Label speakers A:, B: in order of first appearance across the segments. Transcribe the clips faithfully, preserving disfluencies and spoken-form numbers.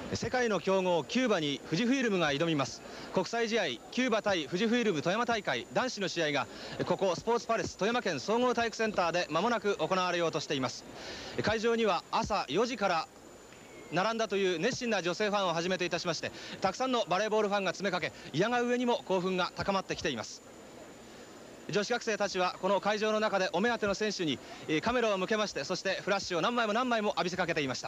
A: 世界の強豪キューバに富士フイルムが挑みます。国際試合キューバ対富士フイルム富山大会男子の試合がここスポーツパレス富山県総合体育センターで間もなく行われようとしています。会場には朝よじから並んだという熱心な女性ファンをはじめといたしまして、たくさんのバレーボールファンが詰めかけ、いやが上にも興奮が高まってきています。女子学生たちはこの会場の中でお目当ての選手にカメラを向けまして、そしてフラッシュを何枚も何枚も浴びせかけていました。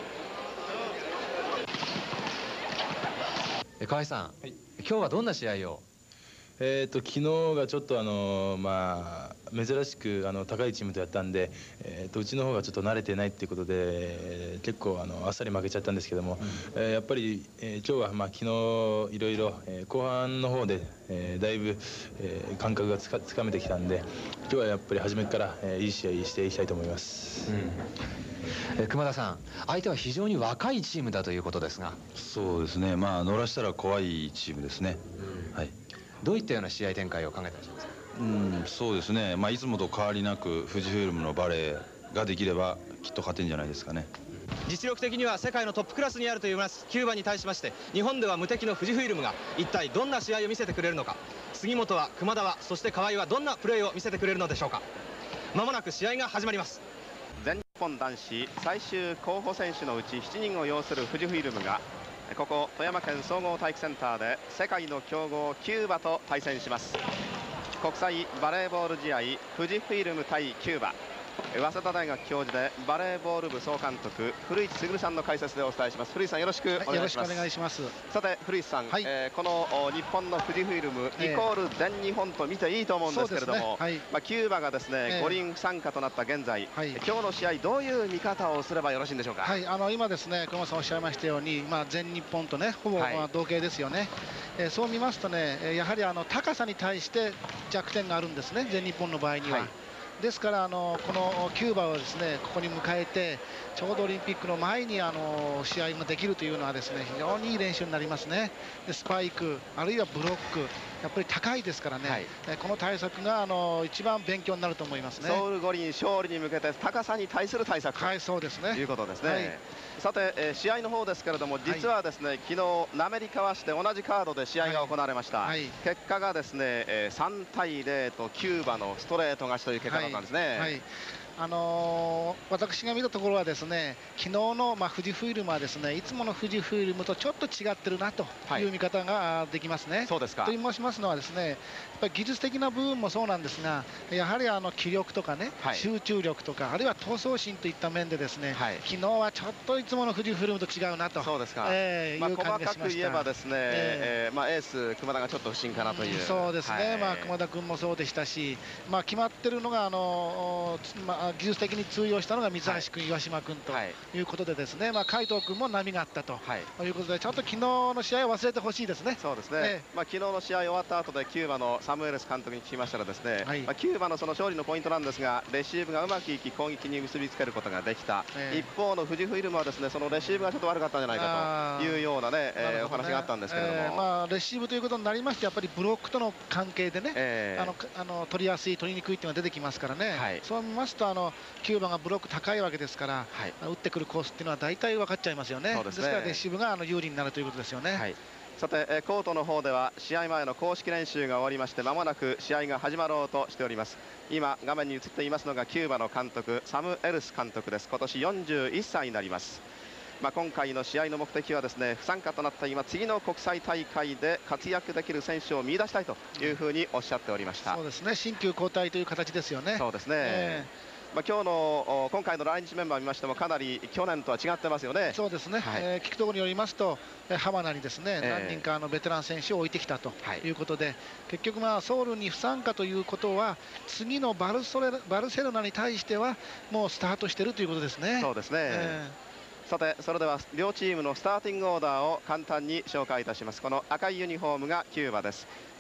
A: 河合さん、はい、今日はどんな試合を？
B: えーと昨日がちょっとあのまあ珍しくあの高いチームとやったんで、えーとうちの方がちょっと慣れてないっていうことで、えー、結構あのあっさり負けちゃったんですけども、うん、えー、やっぱり、えー、今日はまあ昨日いろいろ、えー、後半の方で、えー、だいぶ、えー、感覚がつかつかめてきたんで、今日はやっぱり初めから、えー、いい試合していきたいと思います。うん
A: え熊田さん、相手は非常に若いチームだということですが。
C: そうですね、まあ乗らしたら怖いチームですね。うん、はい。
A: どういったような試合展開を考えてらっしゃいますか？
C: うん、そうですね、まあいつもと変わりなく富士フイルムのバレーができればきっと勝てるんじゃないですかね。
A: 実力的には世界のトップクラスにあるといいますキューバに対しまして、日本では無敵の富士フイルムが一体どんな試合を見せてくれるのか。杉本は、熊田は、そして河合はどんなプレーを見せてくれるのでしょうか。まもなく試合が始まります。
D: 全日本男子最終候補選手のうちしちにんを擁する富士フイルムがここ富山県総合体育センターで世界の強豪キューバと対戦します。国際バレーボール試合富士フイルム対キューバ、早稲田大学教授でバレーボール部総監督古市卓さんの解説でお伝えします。古市さん、よろしくお願いします。
E: よろしくお願いします。
D: さて古市さん、はい、えー、この日本の富士フイルム、えー、イコール全日本と見ていいと思うんですけれども、ね、はい、まあ、キューバがですね、えー、五輪不参加となった現在、はい、今日の試合どういう見方をすればよろしいんでしょうか。
E: はい、あの今ですね、熊本さんおっしゃいましたように、まあ、全日本とねほぼ、はい、まあ同型ですよね。えー、そう見ますとね、やはりあの高さに対して弱点があるんですね、全日本の場合には。はい、ですからあのこのキューバをですねここに迎えてちょうどオリンピックの前にあの試合ができるというのはですね非常にいい練習になりますね。でスパイクあるいはブロックやっぱり高いですからね、はい、この対策があの一番勉強になると思いますね。
D: ソウル五輪勝利に向けて高さに対する対策と、はい、そうですね、いうことですね。はい、さて、えー、試合の方ですけれども、実はですね、はい、昨日滑川市で同じカードで試合が行われました。はい、結果がですね、えー、さんたいゼロとキューバのストレート勝ちという結果だったんですね。はいはい、
E: あのー、私が見たところはですね、昨日の、まあ、富士フイルムはですねいつもの富士フイルムとちょっと違ってるなという見方ができますね。はい、そうですか。と申しますのはですね、やっぱり技術的な部分もそうなんですが、やはりあの気力とかね、はい、集中力とかあるいは闘争心といった面でですね、はい、昨日はちょっといつもの富士フイルムと違うなと。
D: そうですか。
E: えー、
D: まあ細かく言えばですね、えーえーまあ、エース熊田がちょっと不振かなという。
E: うん、そうですね。はい、まあ熊田君もそうでしたし、まあ決まってるのがあのまあ技術的に通用したのが水橋君、岩島君ということでですね、まあ海藤君も波があったということで、ちょっと昨日の試合を忘れてほしいですね。
D: そうですね。えー、まあ昨日の試合終わった後でキューバのサムエルス監督に聞きましたらですね、はい、まあキューバのその勝利のポイントなんですが、レシーブがうまくいき攻撃に結びつけることができた。えー、一方の富士フイルムはですね、そのレシーブがちょっと悪かったんじゃないかというようなね、えー、お話があったんですけれども、えー、
E: まあレシーブということになりまして、やっぱりブロックとの関係でね、えー、あのあの取りやすい取りにくいっていうのが出てきますからね。はい、そう見ますとあのキューバがブロック高いわけですから、はい、打ってくるコースっていうのは大体分かっちゃいますよね。ですね。ですからレシーブがあの有利になるということですよね。はい、
D: さてコートの方では試合前の公式練習が終わりまして、まもなく試合が始まろうとしております。今画面に映っていますのがキューバの監督サム・エルス監督です。今年よんじゅういっさいになります。まあ今回の試合の目的はですね、不参加となった今次の国際大会で活躍できる選手を見出したいというふうにおっしゃっておりました。
E: そうですね、新旧交代という形ですよね。
D: そうですね、えーまあ今日の今回の来日メンバーを見ましてもかなり去年とは違ってますよね。
E: そうですね、はい、えー、聞くところによりますと浜名にですね、えー、何人かのベテラン選手を置いてきたということで、はい、結局まあソウルに不参加ということは次のバルソレバルセロナに対してはもうスタートしているということですね。
D: そうですね、えー、さてそれでは両チームのスターティングオーダーを簡単に紹介いたします。この赤いユニフォームがキューバです。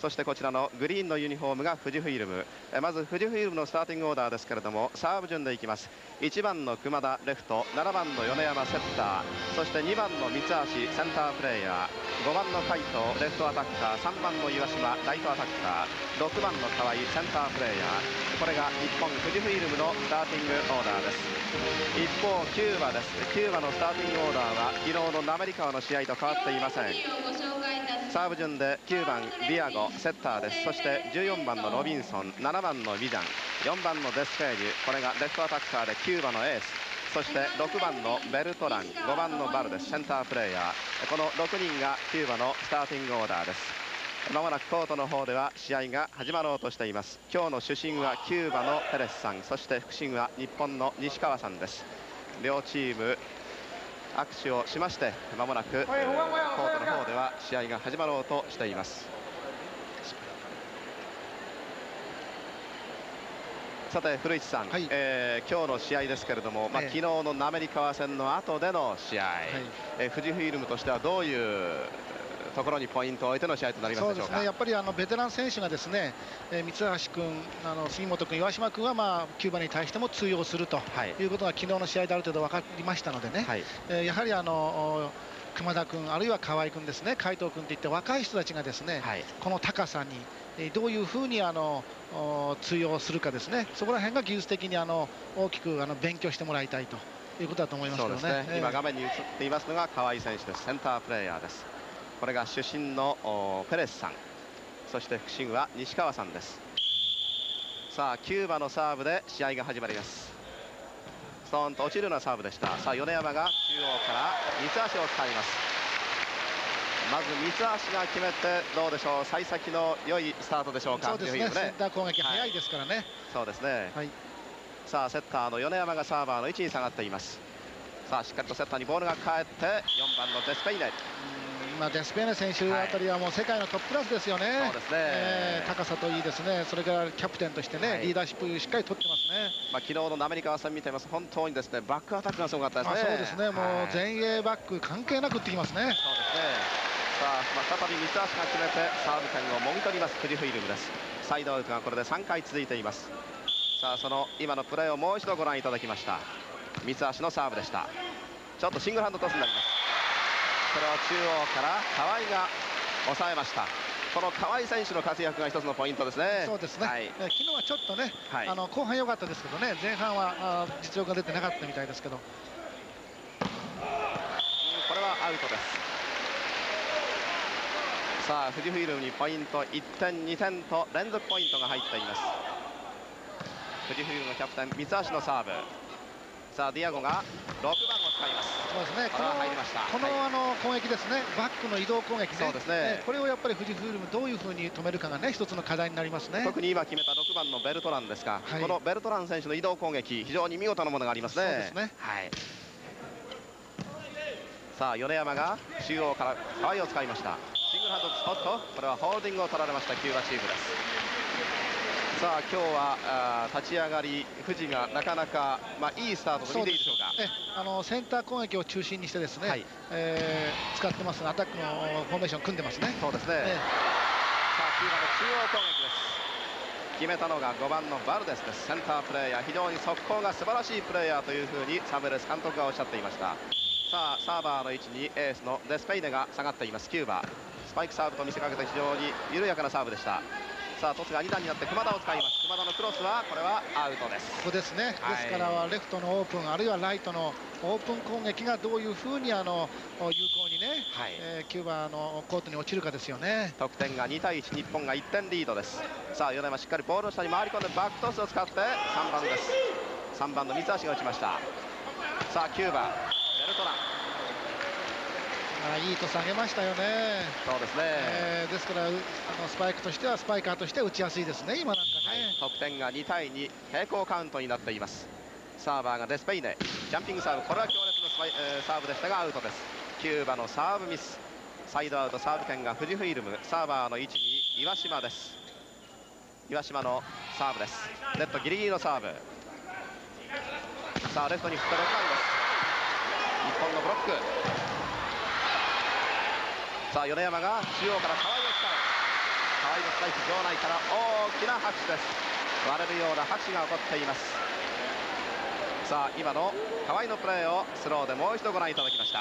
D: そしてこちらのグリーンのユニフォームが富士フイルム。えまず富士フイルムのスターティングオーダーですけれども、サーブ順でいきます。いちばんの熊田レフト、ななばんの米山セッター、そしてにばんの三橋センタープレーヤー、ごばんの海藤レフトアタッカー、さんばんの岩島ライトアタッカー、ろくばんの河合センタープレーヤー。これが日本富士フイルムのスターティングオーダーです。一方キューバです。キューバのスターティングオーダーは昨日の滑川の試合と変わっていません。サーブ順できゅうばんディアゴセッターです。そしてじゅうよんばんのロビンソン、ななばんのビジャン、よんばんのデスペーリュ、これがレフトアタッカーでキューバのエース。そしてろくばんのベルトラン、ごばんのバルデスセンタープレーヤー。このろくにんがキューバのスターティングオーダーです。まもなくコートの方では試合が始まろうとしています。今日の主審はキューバのペレスさん、そして副審は日本の西川さんです。両チーム握手をしまして、まもなく、えー、コートの方では試合が始まろうとしています。さて古市さん、はい、えー、今日の試合ですけれども、まあ、昨日の滑川戦の後での試合、はい、えー、富士フイルムとしてはどういうところにポイントを置いての試合となりますでしょうか。そうですね、やっぱりあのベテラン選手がですね、えー、三橋君、あの杉本君、岩島君は、まあ、キューバに対しても通用するということが昨日の試合である程度分かりましたのでね、はい、えー、やはりあの熊田君、あるいは河合君ですね、海藤君といって若い人たちがですね、はい、この高さに、えー、どういうふうにあの通用するかですね、そこら辺が技術的にあの大きくあの勉強してもらいたいということだと思いますけどね。そうですね、えー、今画面に映っていますのが河合選手です。センタープレーヤーです。これが主審のペレスさん、そして副審は西川さんです。さあキューバのサーブで試合が始まります。ストーンと落ちるようなサーブでした。さあ米山が中央から三橋を使います。まず三橋が決めてどうでしょう、幸先の良いスタートでしょうか。そうですね、センター攻撃早いですからね、はい、そうですね、はい、さあセッターの米山がサーバーの位置に下がっています。さあしっかりとセッターにボールが返ってよんばんのデスペイネ、まあ、デスペーネ選手あたりはもう世界のトップクラスですよね。そうですね、えー、高さといいですね、それからキャプテンとしてね、はい、リーダーシップしっかり取ってますね。まあ、昨日の滑川戦見ています、本当にですねバックアタックがすごかったですね。そうですね、もう前衛バック関係なく打ってきますね。そうですね、さあ、まあ、再び三橋が決めてサーブ権をもぎ取ります富士フイルムです。サイドアウトがこれでさんかい続いています。さあその今のプレーをもう一度ご覧いただきました。三橋のサーブでした。ちょっとシングルハンドトスになります。これを中央から河合が抑えました。この河合選手の活躍が一つのポイントですね。そうですね、はい、昨日はちょっとね、はい、あの後半良かったですけどね、前半はあ実力が出てなかったみたいですけど、これはアウトです。さあ富士フイルムにポイントいってんにてんと連続ポイントが入っています。富士フイルムのキャプテン三橋のサーブ。さあディアゴがろくばんを使います。そうですね、この入りました。この、はい、あの攻撃ですね、バックの移動攻撃ね、そうですね、これをやっぱり富士フイルムどういうふうに止めるかがね一つの課題になりますね。特に今決めたろくばんのベルトランですが、はい、このベルトラン選手の移動攻撃非常に見事なものがありますね。そうですね、はい、さあ米山が中央から河合を使いました。シングルハンドスポット、これはホールディングを取られましたキューバチームです。さあ今日はあ立ち上がり富士がなかなか、まあ、いいスタートと見ていいでしょうか。えあのセンター攻撃を中心にしてですね、はい、えー、使ってます、アタックのフォーメーション組んでますね。そうですね、えー、さあキューバの中央攻撃です。決めたのがごばんのバルデスです。センタープレーヤー、非常に速攻が素晴らしいプレーヤーというふうにサムレス監督がおっしゃっていました。さあサーバーの位置にエースのデスペイネが下がっています。キューバスパイクサーブと見せかけて非常に緩やかなサーブでした。さあトスがに段になって熊田を使います。熊田のクロスはこれはアウトです。ここですね、はい、ですからレフトのオープンあるいはライトのオープン攻撃がどういうふうにあの有効にね、はい、えー、キューバのコートに落ちるかですよね。得点がにたいいち、日本がいってんリードです。さあ米山しっかりボールの下に回り込んでバックトスを使ってさんばんです。さんばんの三橋が打ちました。さあキューバベルトラン、あいいと下げましたよね。そうですね、えー、ですからあのスパイクとしてはスパイカーとしては打ちやすいですね今なんかね、はい、得点がにたいに平行カウントになっています。サーバーがデスペイネ、ジャンピングサーブ、これは強烈なスパイ、えー、サーブでしたがアウトです。キューバのサーブミス、サイドアウト、サーブ権が富士フイルム。サーバーの位置に岩島です。岩島のサーブです。ネットギリギリのサーブ。さあレフトに振ってろくばんです。日本のブロック。さあ米山が中央から河合を使う。 河合のスパイク、場内から大きな拍手です。割れるような拍手が起こっています。さあ今の河合のプレーをスローでもう一度ご覧いただきました。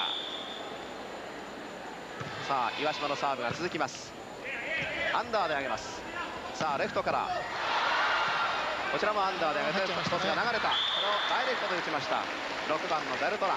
D: さあ岩島のサーブが続きます。アンダーで上げます。さあレフトからこちらもアンダーで上げてトスが流れた。これをダイレクトで打ちました。ろくばんのベルトラン。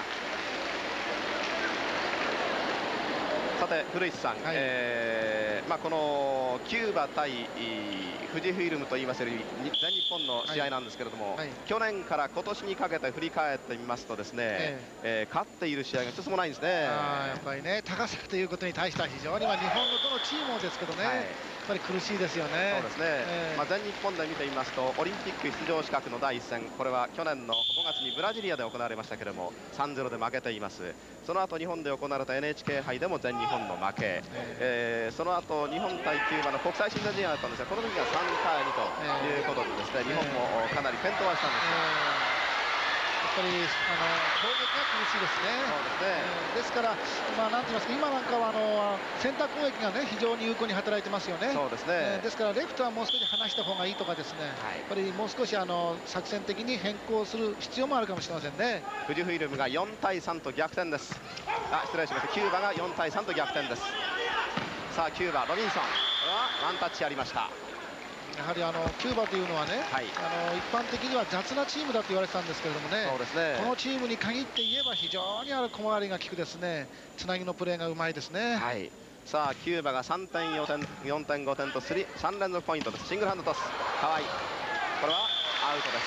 D: さて古市さん、はい、えーまあ、このキューバ対富士フイルムといいますより全日本の試合なんですけれども、はいはい、去年から今年にかけて振り返ってみますとですね、えーえー、勝っている試合が一つもないんですね。
E: あやっぱりね高さということに対しては非常に、まあ、日本のどのチームもですけどね、はい、やっぱり苦しいですよね。
D: そうですね、えーまあ、全日本で見てみますとオリンピック出場資格のだいいっ戦、これは去年のごがつにブラジリアで行われましたけれども さんたいゼロ で負けています。その後日本で行われた エヌエイチケー 杯でも全日本の負け、えー、その後日本対キューバの国際親善試合だったんですが、この時はさんたいにということでですね、日本もかなり健闘はしたんですが、
E: やっぱりあの攻撃が苦しいですね。そうですね、えー、ですから、まあ、なんて言いますか、今なんかはあのセンター攻撃がね非常に有効に働いてますよね。そうですね、えー、ですからレフトはもう少し離した方がいいとかですね、はい、やっぱりもう少しあの作戦的に変更する必要もあるかもしれませんね。
D: 富士フイルムがよんたいさんと逆転です。あ失礼しました、キューバがよんたいさんと逆転です。さあキューバロビンソンはワンタッチありました。
E: やはりあのキューバというのはね、はい、あの一般的には雑なチームだと言われてたんですけれどもね、そうですね、このチームに限って言えば非常にある小回りが利くですね、つなぎのプレーがうまいですね。はい、
D: さあキューバがさんてんよんてんよんてんごてんとさん連続ポイントです。シングルハンドトス河合、これはアウトです。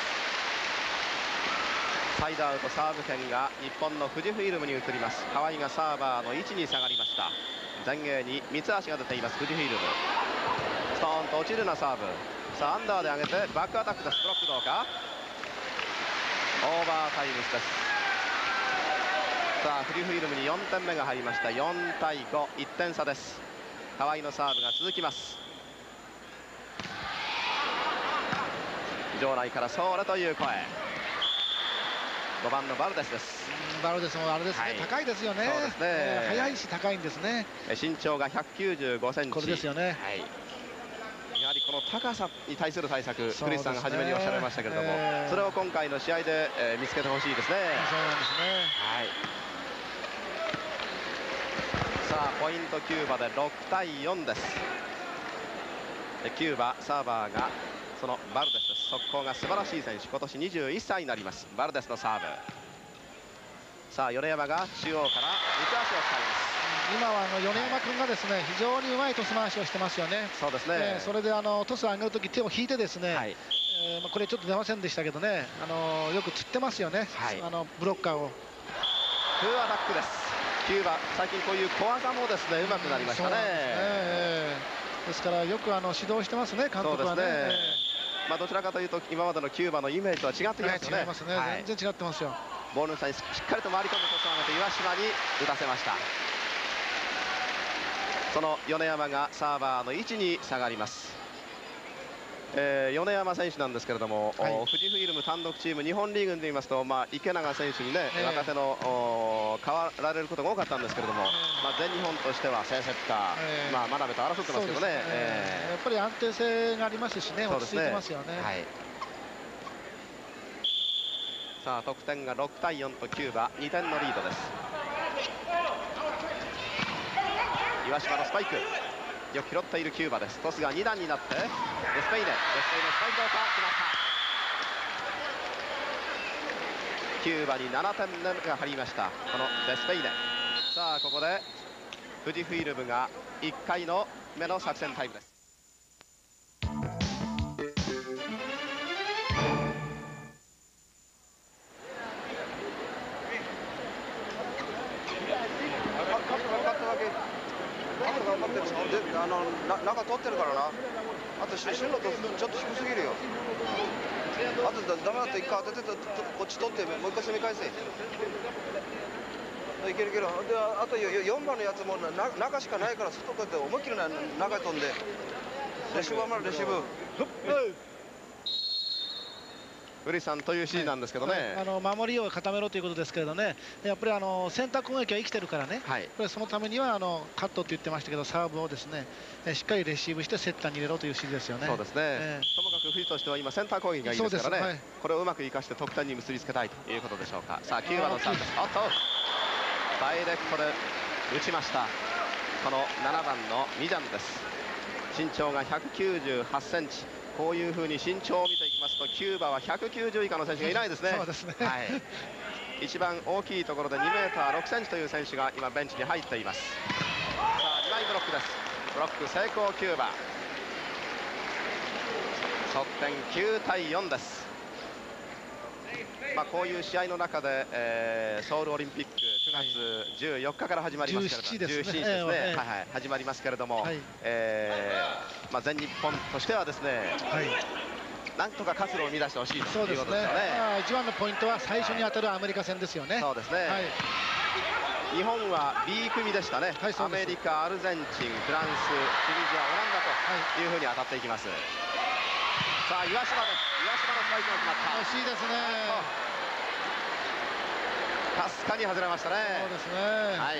D: サイドアウトサーブ権が日本の富士フイルムに移ります。河合がサーバーの位置に下がりました。前衛に三つ足が出ています富士フイルム。ストーンと落ちるなサーブ。さあアンダーで上げてバックアタックです。ブロックどうか。オーバータイムです。さあ富士フイルムによんてんめが入りました。よんたいご、いってん差です。河合のサーブが続きます。場内からそれという声。ごばんのバルデスです。
E: バルデスもあれですね、はい、高いですよね。そうですね、えー、速いし高いんですね。
D: 身長がひゃくきゅうじゅうごセンチ。
E: これですよね。はい 、
D: やはりこの高さに対する対策、クリスさんが初めにおっしゃられましたけれども、えー、それを今回の試合で、えー、見つけてほしいですね。
E: そうなんですね。
D: はい、さあポイントキューバでろくたいよんです。キューバサーバーがそのバルデスです。速攻が素晴らしい選手、今年にじゅういっさいになります。バルデスのサーブ。さあ米山が中央から内足を使います。
E: 今はあの米山君がですね非常にうまいトス回しをしてますよね。
D: そうですね、
E: えー、それであのトスを上げるとき手を引いてですね、はい、えーまあ、これちょっと出ませんでしたけどね、あのー、よく釣ってますよね、はい、あのブロッカーを。
D: フーアタックです。キューバ最近こういう小技もですねうまくなりましたね。ですね、
E: えー、ですからよくあの指導してますね監督はね。え
D: ー、まあどちらかというと今までのキューバのイメージとは違ってきますね。
E: 違いますね、はい、全然違ってますよ。
D: ボールの下にしっかりと回り込んでトスを上げて岩島に打たせました。その米山がサーバーの位置に下がります。えー、米山選手なんですけれども、はい、富士フイルム単独チーム日本リーグで言いますと、まあ、池永選手にね、えー、若手の変わられることが多かったんですけれども、えーまあ、全日本としては成績か、えーまあ、真鍋と争ってますけどね、
E: えー、やっぱり安定性がありますしね、落ち着いてますよね。はい、
D: さあ得点がろくたいよんとキューバにてんのリードです。岩島のスパイクよく拾っているキューバです。トスがに段になってデスペイネデスペイネスパイクどうか決まった。キューバにななてんめが入りましたこのデスペイネ。さあここで富士フイルムがいっかいの目の作戦タイムです。
F: あのな中取ってるからな。あと進路とちょっと低すぎるよ。あとダメだったら一回当ててこっち取ってもう一回攻め返せ。いけるいける。であとよんばんのやつもな中しかないから外こうやって思いっきり中へ飛んでレシーブはまだレシーブ。
D: 古市さんというシーンなんですけどね、
E: はいはい、あの守りを固めろということですけれどね、やっぱりあのセンター攻撃は生きてるからね、はい、これそのためにはあのカットって言ってましたけど、サーブをですねしっかりレシーブしてセッターに入れろという指示ですよね。
D: そうですね、えー、ともかく富士としては今センター攻撃がいいですからね、はい、これをうまく生かして得点に結びつけたいということでしょうか。さあきゅうばんのサーブです。おっとダイレクトで打ちました。このななばんのミジャンです。身長がひゃくきゅうじゅうはちセンチ。こういうふうに身長を見ていきますとキューバはひゃくきゅうじゅう以下の選手がいないですね。
E: そうですね、
D: はい、一番大きいところでにメーターろくセンチという選手が今ベンチに入っています。さあにまいブロックです。ブロック成功キューバ。得点きゅうたいよんです。まあこういう試合の中で、えー、ソウルオリンピックくがつじゅうよっかから始まりますけれども、じゅうしちにちですね、はいはい、始まりますけれども、はい、えー、まあ全日本としてはですね、はい、なんとか活路を生み出してほしいということですよね。
E: まあ一番のポイントは最初に当たるアメリカ戦ですよね。
D: そうですね、はい、日本は ビー 組でしたね、はい、アメリカ、アルゼンチン、フランス、チュニジア、オランダというふうに当たっていきます。さあ岩島です。岩島のスパイクが決まった。
E: 惜しいですね。
D: かすかに外れましたね。
E: そうですね、
D: はい、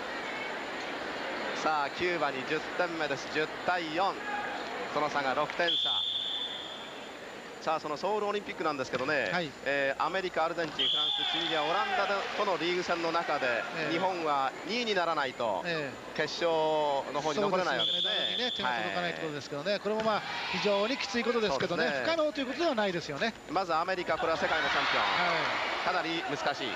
D: さあキューバにじゅってんめです。じゅうたいよん、その差がろくてんさ。さあそのソウルオリンピックなんですけどね、はい、えー、アメリカ、アルゼンチン、フランス、チュニジア、オランダとのリーグ戦の中で、えー、日本はにいにならないと、えー、決勝の方に残れないわけですね。
E: メダルにね、手が届かないということですけどね、はい、これもまあ非常にきついことですけどね、ね、不可能ということではないですよね。
D: まずアメリカ、これは世界のチャンピオン、はい、かなり難しい。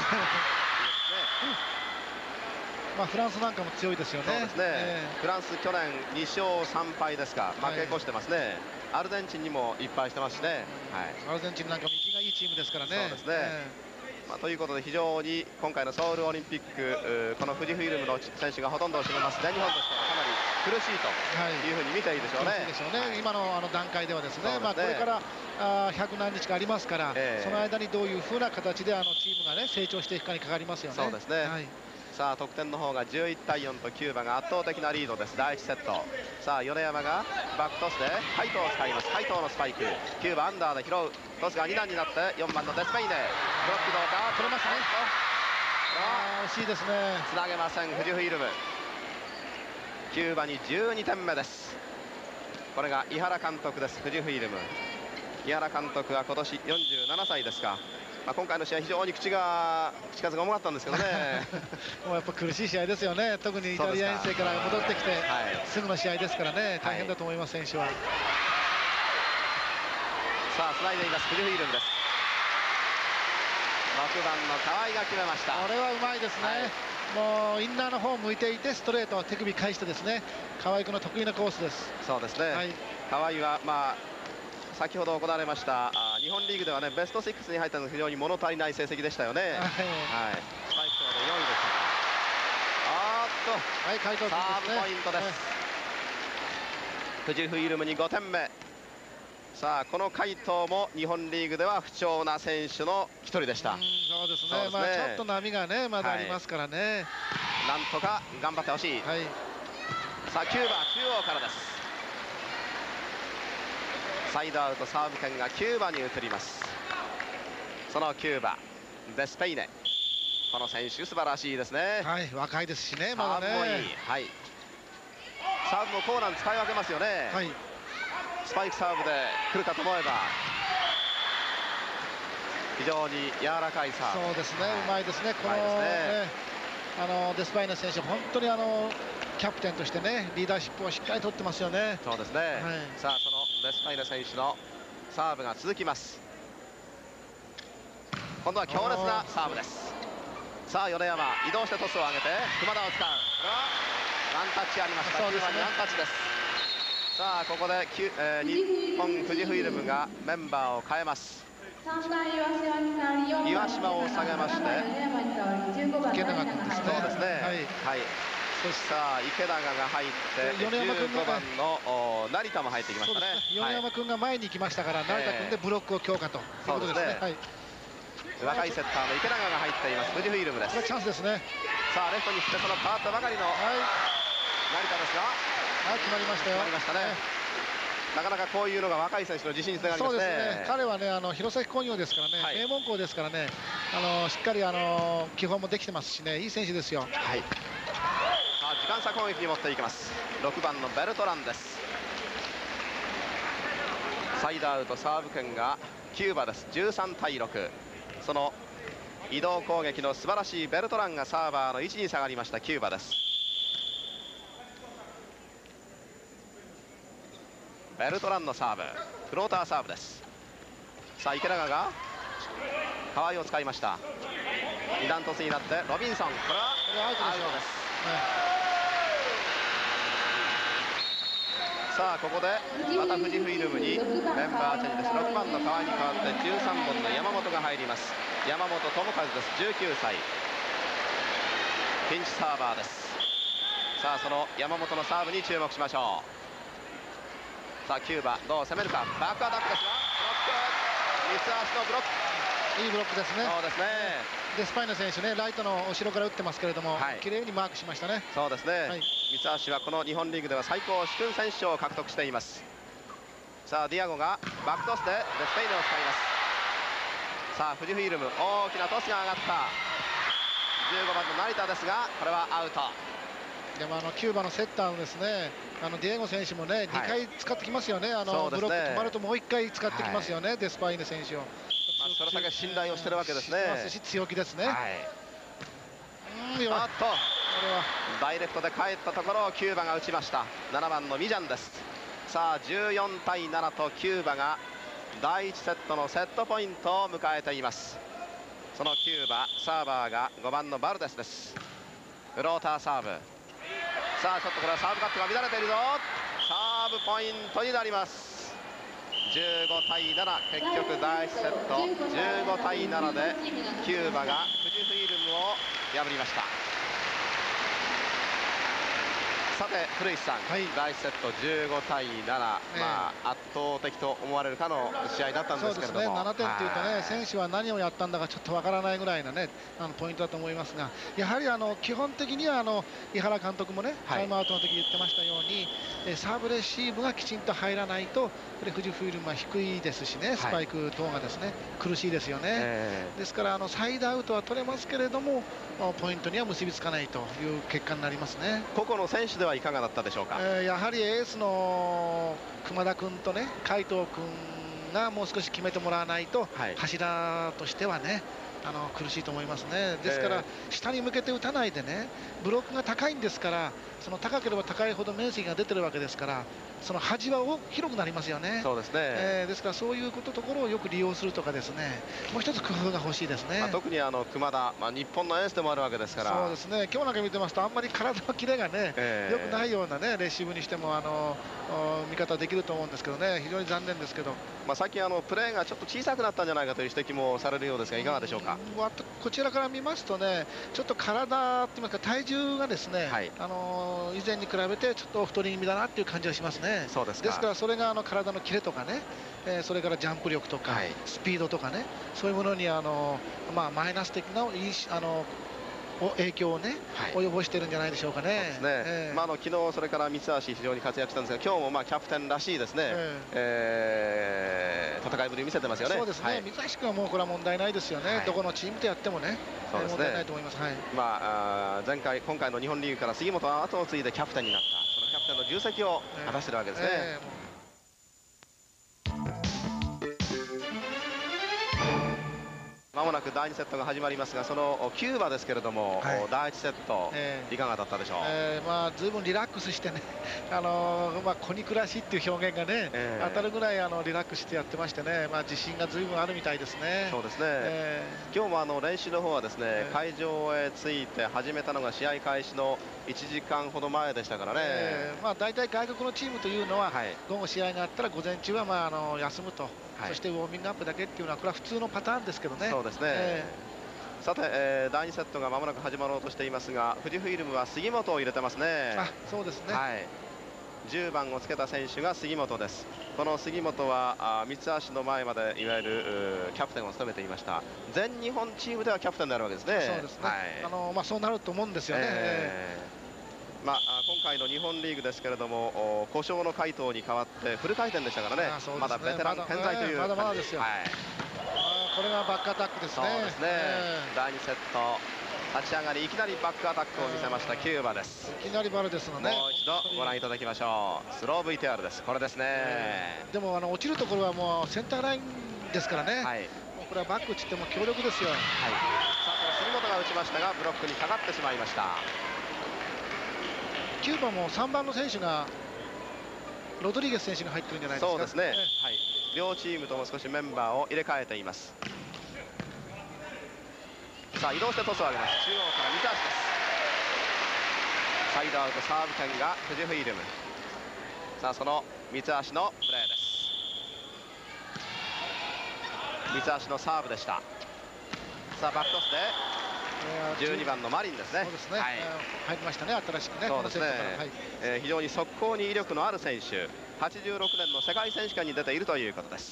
E: まあフランスなんかも強いですよね。
D: そうですね、えー、フランス去年にしょうさんぱいですか、負け越してますね、はい、アルゼンチンにもいっぱいしてますしね、はい、
E: アルゼンチンなんかも生きがいいチームですからね。
D: そうですね、えーまあ、ということで非常に今回のソウルオリンピック、この富士フイルムの選手がほとんどを占めます全日本としてはかなり苦しいというふうに見ていいでしょうね。
E: 苦しいでしょうね、はい、今のあの段階ではですね、まあこれからあひゃくなんにちかありますから、えー、その間にどういうふうな形であのチームがね成長していくかにかかりますよね。
D: そうですね、はい、さあ得点の方がじゅういちたいよんとキューバが圧倒的なリードです。だいいちセット。さあ米山がバックトスでハイトを使います。ハイトのスパイク、キューバアンダーで拾う。トスがに段になってよんばんのデスペイネ、ブロックどうか、
E: 取れましたね。あ惜しいですね。
D: つなげません富士フイルム。キューバにじゅうにてんめです。これが井原監督です。富士フイルム井原監督は今年よんじゅうななさいですか。まあ今回の試合非常に口が口数が重かったんですけどね
E: もうやっぱ苦しい試合ですよね。特にイタリア遠征から戻ってきて、はい、すぐの試合ですからね、大変だと思います、はい、選手は。
D: さあつないでいます富士フイルムです。ろくばんの河合が決めました。
E: これはうまいですね、はい、もうインナーの方を向いていてストレートを手首返してですね、河合君の得意なコースです。
D: そうですね、はい、河合はまあ先ほど行われましたあ日本リーグではねベストろくに入ったのが非常に物足りない成績でしたよね。はい、はい、スパイク賞でよんいでした。あーっと、はい、回答サーブポイントです、はい、富士フイルムにごてんめ。さあこの回答も日本リーグでは不調な選手の一人でした。
E: うんそうですね、そうですね、まあちょっと波がねまだありますからね、
D: はい、なんとか頑張ってほしい、はい、さあキューバ中央からです。サイドアウトサーブ権がキューバに移ります。そのキューバデスペイネ、この選手素晴らしいですね。
E: はい、若いですしね、まだね。サーブもいい、はい、
D: サーブもコーナー使い分けますよね、はい、スパイクサーブで来るかと思えば非常に柔らかいサーブ。
E: そうですね、うまいですね。このね、あのデスパイネ選手本当にあのキャプテンとしてねリーダーシップをしっかり取ってますよね。
D: そうですね、はい、さあそのデスパイネ選手のサーブが続きます。今度は強烈なサーブです。さあ米山移動してトスを上げて熊田を使う。これはワンタッチありました。キューバにワンタッチです。さあここで、えー、日本富士フイルムがメンバーを変えます。岩島を下げまして
E: 池永君ですね。
D: そうですね、はい、はい、そしてさあ池永が入ってじゅうごばんの成田も入ってきましたね。
E: 米山君が前に行きましたから、成田君でブロックを強化ということですね。はい、
D: 若いセッターの池永が入っています富士フイルムです。
E: これチャンスですね。
D: さあレフトに振ってその変わったばかりの成田ですが、
E: はい、決まりましたよ。
D: 決まりましたね。 なかなかこういうのが若い選手の自信につながりま
E: そう
D: すね。
E: ですね、彼はね、あの弘前工業ですからね、
D: はい、
E: 名門校ですからね、あのしっかりあの基本もできてますしね、いい選手ですよ。
D: はい、さあ時間差攻撃に持っていきます。ろくばんのベルトランです。サイドアウトサーブ権がキューバです。じゅうさんたいろく、その移動攻撃の素晴らしいベルトランがサーバーの位置に下がりましたキューバです。ベルトランのサーブ、フローターサーブです。さあ池永が河合を使いました。二段トスになってロビンソン、これは
E: アウトですよ。
D: です。さあここでまた富士フイルムにメンバーチェンジです。ろくばんの河合に代わってじゅうさんぼんの山本が入ります。山本智和です。じゅうきゅうさい、ピンチサーバーです。さあその山本のサーブに注目しましょう。さあキューバどう攻めるか。バックアタックですがブロック、三つ足のブロック、
E: いいブロックですね。
D: そうですね。
E: デスパイネ選手ね、ライトの後ろから打ってますけれども、
D: はい、
E: 綺麗にマークしましたね。
D: そうですね、
E: はい、
D: 三橋はこの日本リーグでは最高主勲選手賞を獲得しています。さあディアゴがバックトスでデスペイネを使います。さあ富士フイルム大きなトスが上がった。じゅうごばんの成田ですがこれはアウト。
E: でもあのキューバのセッターのですね、あのディエゴ選手もね、はい、にかい使ってきますよね。あの、ね、ブロック止まるともういっかい使ってきますよね、はい、デスパイネ選手を。ま
D: あ、それだけ信頼をしてるわけですね。
E: し強気ですね。はい、
D: うん、あっとこれはダイレクトで帰ったところをキューバが打ちました。ななばんのミジャンです。さあじゅうよんたいななとキューバがだいいちセットのセットポイントを迎えています。そのキューバサーバーがごばんのバルデスです。フローターサーブ。さあちょっとこれはサーブカットが乱れているぞ。サーブポイントになります。じゅうごたいなな、結局だいいちセットじゅうごたいななでキューバが富士フイルムを破りました。さて古市さん、はい、だいいちセットじゅうごたいなな、ね、まあ、圧倒的と思われるかの試合だったんですけれども、そうですね、
E: ななてんというとね、選手は何をやったんだかちょっとわからないぐらいのね、あのポイントだと思いますが、やはりあの基本的にはあの井原監督もね、はい、タイムアウトの時言ってましたように、えサーブレシーブがきちんと入らないと、これ富士フイルムは低いですしね、スパイク等がですね、はい、苦しいですよね。えー、ですからあのサイドアウトは取れますけれども、ポイントには結びつかないという結果になりますね。
D: 個々の選手ではいかがだったでしょうか。
E: えー、やはりエースの熊田君とね、海藤君がもう少し決めてもらわないと、はい、柱としてはね、あの苦しいと思いますね。ですから、えー、下に向けて打たないでね、ブロックが高いんですから、その高ければ高いほど面積が出てるわけですから、その端は広くなりますよね。
D: そうですね、
E: えー、ですからそういうことところをよく利用するとかですね、もう一つ工夫が欲しいですね。
D: まあ、特にあの熊田、まあ、日本のエースでもあるわけですから。
E: そうですね、今日なんか見てますとあんまり体のキレがね、えー、よくないようなねレシーブにしてもあの見方できると思うんですけどね、非常に残念ですけど、
D: まあ最近あのプレーがちょっと小さくなったんじゃないかという指摘もされるようですが、いかがでしょうか。
E: こちらから見ますとね、ちょっと体って言いますか体重がですね、はい、あの以前に比べてちょっと太り気味だなっていう感じがしますね。
D: そうですか。
E: ですからそれがあの体のキレとかね、えー、それからジャンプ力とか、はい、スピードとかね、そういうものにあの、まあ、マイナス的ないいあの影響をね、はい、及ぼしてるんじゃないでしょうかね。そうですね、えー、
D: まあ、あの昨日それから三橋非常に活躍したんですが、今日もまあキャプテンらしいですね、えーえー、戦いぶり見せてますよね。
E: そうですね、はい、三橋君はもうこれは問題ないですよね、はい、どこのチームとやってもね、そうですね、問題ないと思います。はい、ま
D: あ、あ前回今回の日本リーグから杉本は後を継いでキャプテンになった、そのキャプテンの重責を果たしているわけですね。えーえーまもなくだいにセットが始まりますが、そのキューバですけれども、はい、だいいちセット、えー、いかがだったでしょう。
E: えーまあ、ずいぶんリラックスしてね、あのーまあ、小憎らしいっていう表現がね、えー、当たるぐらいあのリラックスしてやってましてね、まあ、自信がずいぶんあるみたいですね。
D: そうですね、えー、今日もあの練習の方はですね、えー、会場へ着いて始めたのが試合開始のいちじかんほど前でしたからね、え
E: ーまあ、大体外国のチームというのは、はい、午後試合があったら午前中はまああの休むと。はい、そしてウォーミングアップだけっていうのはこれは普通のパターンですけどね。
D: そうですね、えー、さて、えー、だいにセットがまもなく始まろうとしていますが、富士フイルムは杉本を入れてますね。
E: あ、そうですね、
D: はい、じゅうばんをつけた選手が杉本です。この杉本はあ三橋の前までいわゆるキャプテンを務めていました。全日本チームではキャプテンになるわけですね。
E: そうですね、はい、あのまあ、そうなると思うんですよね。えー
D: まあ、今回の日本リーグですけれども、故障の回答に代わってフル回転でしたからね、ねまだベテラン健在という、
E: まだまだですよ、はい、これがバックアタックですね。
D: そうですね、えー、だいにセット立ち上がりいきなりバックアタックを見せましたキューバです。
E: いきなりバルですのね。
D: もう一度ご覧いただきましょう。スロー ブイティーアール です。これですね、
E: えー、でもあの落ちるところはもうセンターラインですからね、はい、もうこれはバック打ちっても強力ですよ。はい、
D: さあこれ杉本が打ちましたがブロックにかかってしまいました。
E: きゅうばんもさんばんの選手がロドリゲス選手が入ってるんじゃないですか。
D: そうですね、はい、両チームとも少しメンバーを入れ替えています。さあ移動してトスを上げます。中央から三橋です。サイドアウトサーブ権が富士フイルム。さあその三橋のプレーです。三橋のサーブでした。さあバックトスでじゅうにばんのマリンですね。
E: そうですね、はい、入りましたね、新しくね。
D: そうですね、はい、えー、非常に速攻に威力のある選手、はちじゅうろくねんの世界選手権に出ているということです。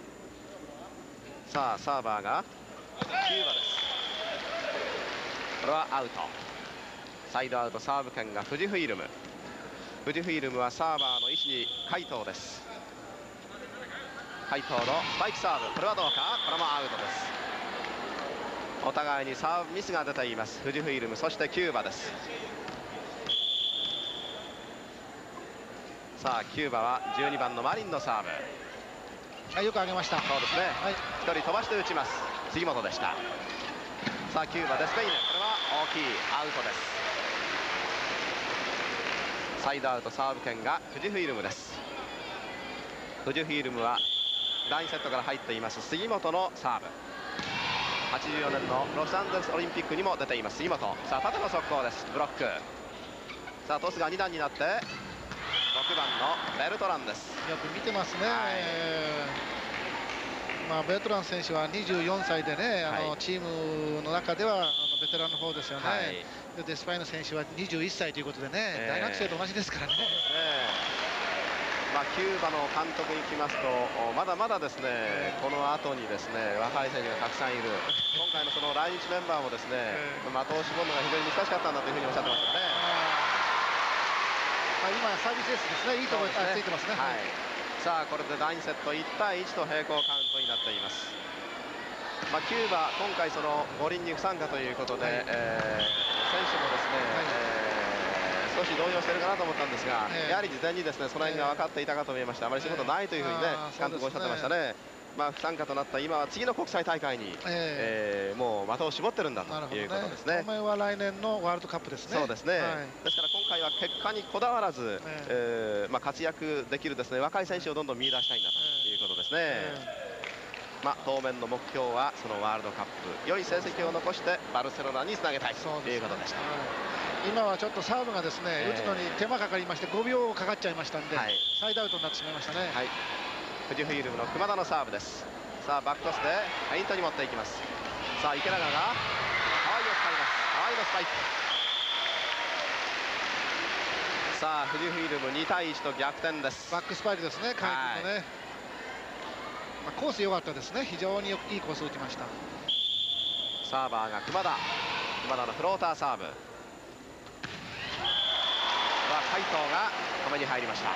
D: さあサーバーがキューバです。これはアウト。サイドアウトサーブ権が富士フイルム。富士フイルムはサーバーの石に海藤です。海藤のスパイクサーブ、これはどうか。これもアウトです。お互いにサーブミスが出ています富士フイルム、そしてキューバです。さあキューバはじゅうにばんのマリンのサーブ、
E: はい、よく上げました。
D: そうですね、はい、ひとり飛ばして打ちます。杉本でした。さあキューバデスペイネ、これは大きいアウトです。サイドアウトサーブ権が富士フイルムです。富士フイルムはだいにセットから入っています杉本のサーブ。はちじゅうよねんのロサンゼルスオリンピックにも出ています杉本。さあ縦の速攻です。ブロック。さあトスがにだんになってろくばんのベルトランです。
E: よく見てますね、
D: はい、
E: まあ、ベルトラン選手はにじゅうよんさいでね、あの、はい、チームの中ではあのベテランの方ですよね、はい、でデスパイネ選手はにじゅういっさいということでね、えー、大学生と同じですからね。
D: まあ、キューバの監督に来ますとまだまだですね、この後にですね若い選手がたくさんいる。今回のその来日メンバーもですね、的を絞るのが非常に難しかったんだというふうにおっしゃってましたね。
E: まあ、今サービスエースですね、いいところについてますね。はい、
D: さあこれでだいにセットいちたいいちと平行カウントになっています。まあ、キューバ今回その五輪に不参加ということで、はい、えー、選手もですね、はい、えー、少し動揺しているかなと思ったんですが、えー、やはり事前にですねその辺が分かっていたかと見えました。あまり仕事ないというふうにね、えー、監督おっしゃってましたね。まあ、不参加となった今は次の国際大会に、えーえー、もう的を絞ってるんだということですね。
E: 当面は来年のワールドカップですね。
D: そうですね、はい、ですから今回は結果にこだわらず、えーえーまあ、活躍できるですね若い選手をどんどん見出したいんだということですね。えーまあ、当面の目標はそのワールドカップ良い成績を残してバルセロナにつなげたいということでした。
E: 今はちょっとサーブがですね、打つのに手間かかりましてごびょうかかっちゃいましたんで、はい、サイドアウトになってしまいましたね。はい、
D: 富士フイルムの熊田のサーブです。さあバックトスでフェイントに持っていきます。さあ池永が河合を使います。河合のスパイク。さあ富士フイルムにたいいちと逆転です。
E: バックスパイクですね、河合君のね、まあ、コース良かったですね。非常にいいコースを打ちました。
D: サーバーが熊田。熊田のフローターサーブ。海藤が止めに入りました。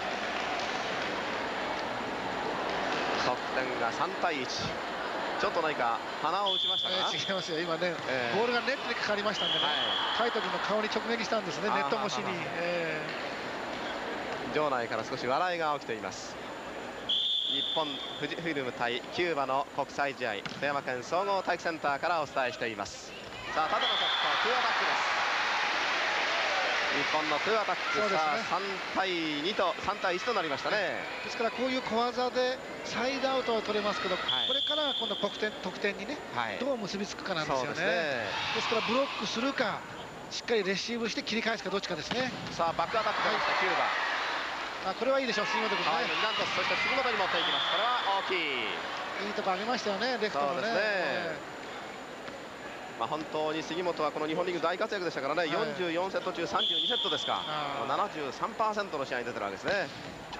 D: 得点がさんたいいち。ちょっと何か鼻を打ちましたか。
E: えー、違いますよ今ね、えー、ボールがネットにかかりましたんでね、海藤君の顔に直撃したんですね、ネット越しに。え
D: ー、場内から少し笑いが起きています。日本富士フイルム対キューバの国際試合、富山県総合体育センターからお伝えしています。さあ縦の速攻ツーアタックです。日本のツーアタック、ね、さあさんたいにとさんたいいちとなりましたね。
E: ですからこういう小技でサイドアウトを取れますけど、はい、これから今度得点得点にね、はい、どう結びつくかなんですよね。ですね、ですからブロックするかしっかりレシーブして切り返すかどっちかですね。
D: さあバックアタックでした、はい、キューバ。
E: あこれはいいでしょう、杉本君ね。
D: はい、なんとそして杉本に持っていきます。これは大きい。
E: いいとこ上げましたよね、レフトのね。そうですね、えー
D: まあ本当に杉本はこの日本リーグ大活躍でしたからね、はい、よんじゅうよんセット中さんじゅうにセットですか、ななじゅうさんパーセント の試合に出てるわけですね。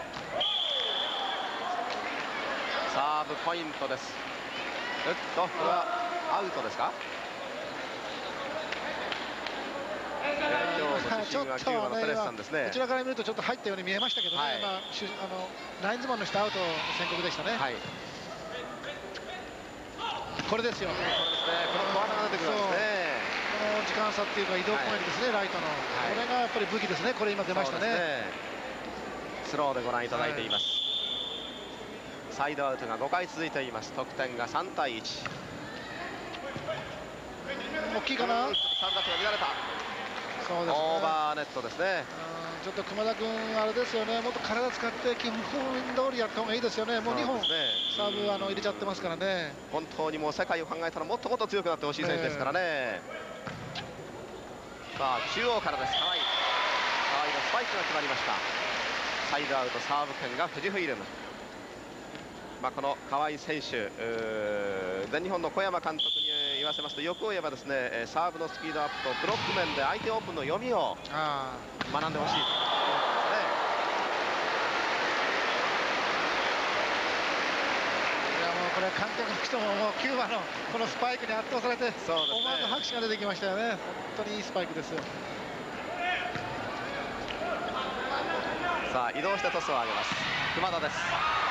D: サーブポイントです。えっとこれはアウトですか。今日の審はキューバのテレスさんですね。
E: こちらから見るとちょっと入ったように見えましたけどね、
D: はい、
E: まあ、しあのラインズマンの人アウト宣告でしたね。
D: はい、
E: これですよ。
D: これですね。この小技が出てくるんですね。
E: この時間差っていうか移動攻撃ですね、はい、ライトの、はい、これがやっぱり武器ですね。これ今出ましたね。ね、
D: スローでご覧いただいています。はい、サイドアウトがごかい続いています。得点がさんたいいち。
E: 大きいかな。
D: サーブダッチが乱れた。
E: そうですね、
D: オーバーネットですね。
E: ちょっと熊田君、あれですよね、もっと体使って基本通りやった方がいいですよね。もうにほん、ね、サーブあの入れちゃってますからね。
D: 本当にもう世界を考えたらもっともっと強くなってほしい選手ですからね。さあ中央からです。河合、河合のスパイクが決まりました。サイドアウト、サーブ権が富士フイルム。まあ、この河合選手、全日本の小山監督に言わせますと、欲を言えばですね、サーブのスピードアップとブロック面で相手オープンの読みを学んでほしいということですね。
E: いやもうこれ観客の人ももうキューバのこのスパイクに圧倒されて、思わず拍手が出てきましたよね。本当にいいスパイクですよ。
D: さあ移動してトスを上げます。熊田です。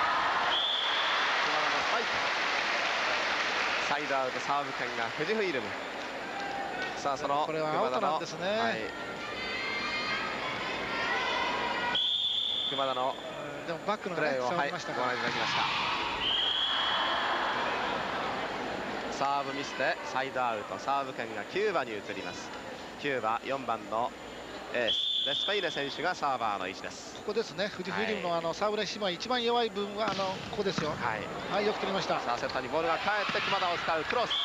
D: サイドアウト、サーブ権が富士フイルム。さあその
E: これはアウトなんですね。はい、
D: 熊田の
E: でもバックの
D: プレーを、はい、ご覧いただきました。サーブミスでサイドアウト、サーブ権がキューバに移ります。キューバよんばんのエースデスペイネ選手がサーバーの位置です。
E: ここですね。富士フイルムのあのサーブレシーブは一番弱い部分はあのここですよ。はい、はい、よく取りました。
D: さあセッターにボールが返って熊田を使うクロス。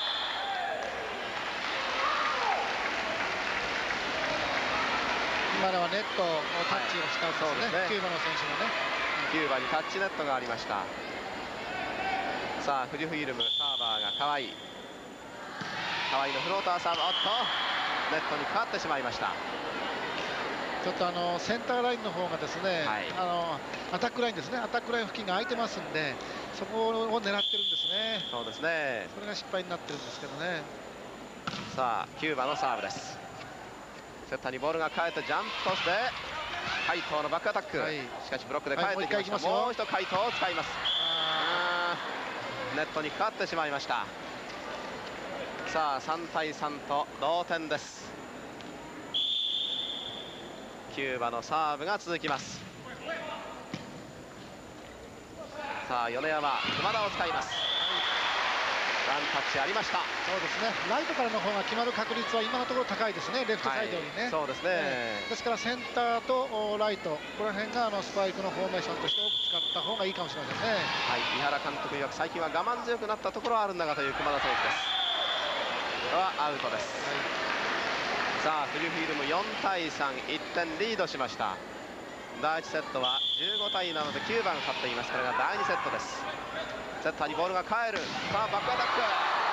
E: 今のはネットをタッチをしたんですね。はい、ですね、キューバの選手のね。
D: キューバにタッチネットがありました。さあ富士フイルム、サーバーが河合。河合のフローターサーブ、おっとネットにかかってしまいました。
E: ちょっとあのセンターラインの方がですね、はい、あのアタックラインですね、アタックライン付近が空いてますんで、そこを狙ってるんですね。
D: そうですね。
E: それが失敗になってるんですけどね。
D: さあキューバのサーブです。セッターにボールが返ってジャンプトスで海藤のバックアタック、はい、しかしブロックで返ってきました。はい、もう一度海藤を使います。ネットにかかってしまいました。さあさんたいさんと同点です。キューバのサーブが続きます。さあ米山、熊田を使います。ワンタッチありました。
E: そうですね、ライトからの方が決まる確率は今のところ高いですね、レフトサイドよりね。
D: はい、そうですね、
E: えー、ですからセンターとライト、この辺があのスパイクのフォーメーションとして多く使った方がいいかもしれませんね。はい、
D: 井原監督曰く最近は我慢強くなったところはあるんだがという熊田選手です。これはアウトです。はい、さあ富士フイルムよんたいさん、いってんリードしました。だいいちセットはじゅうごたいなのできゅうばん勝っています。これがだいにセットです。セッターにボールが返る。さあバックアタック、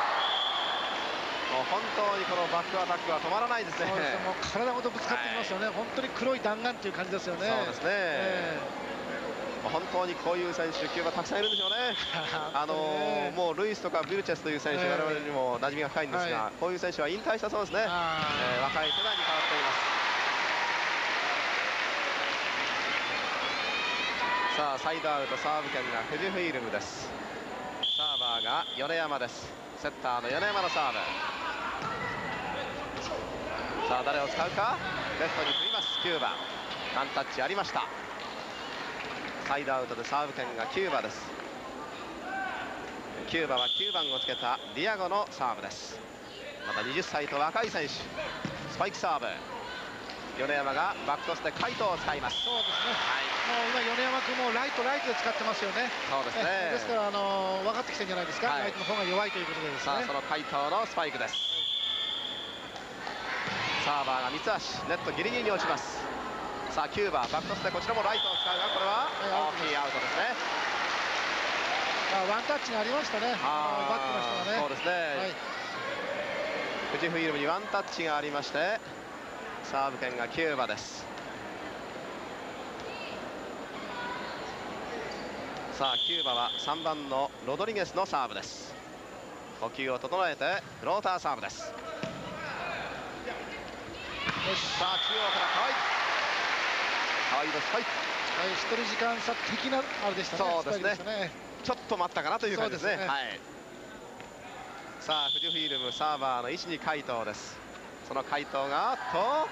D: もう本当にこのバックアタックは止まらないですね。
E: そうですね、もう体ごとぶつかってきますよね。はい、本当に黒い弾丸という感じですよね。
D: そうですね、えー、本当にこういう選手キューバたくさんいるんでしょうね。あのー、もうルイスとかビルチェスという選手、えー、我々にも馴染みが深いんですが、はい、こういう選手は引退したそうですね。えー、若い世代に変わっています。さあサイドアウト、サーブ権が富士フイルムです。サーバーが米山です。セッターの米山のサーブ。さあ誰を使うか。レフトに振りますキューバ。ワンタッチありました。サイドアウトでサーブ権がキューバです。キューバはきゅうばんをつけたディアゴのサーブです。またはたちと若い選手。スパイクサーブ。米山がバックトスでカイトを使います。
E: そうですね、はい、もう今米山君もライトライトで使ってますよね。
D: そうですね。
E: ですからあの分かってきてるんじゃないですか、はい、ライトの方が弱いということでですね。
D: さあそのカイトのスパイクです。サーバーが三橋、ネットギリギリに落ちます。さあキューババックトスでこちらもライトを使うが、これは大きいアウトですね。
E: あワンタッチがありましたね、バックの人がね。
D: そうですね、はい、富士フイルムにワンタッチがありまして、サーブ権がキューバです。さあキューバはさんばんのロドリゲスのサーブです。呼吸を整えてフローターサーブです。 さあ中央から河合河合のスパイク、
E: はい、一人時間差的なあれでしたね。
D: そうですね
E: スパイクでしたね。
D: ちょっと待ったかなという感じですね。
E: そうですね
D: はい、さあ富士フイルムサーバーの石に海斗です。その海斗がと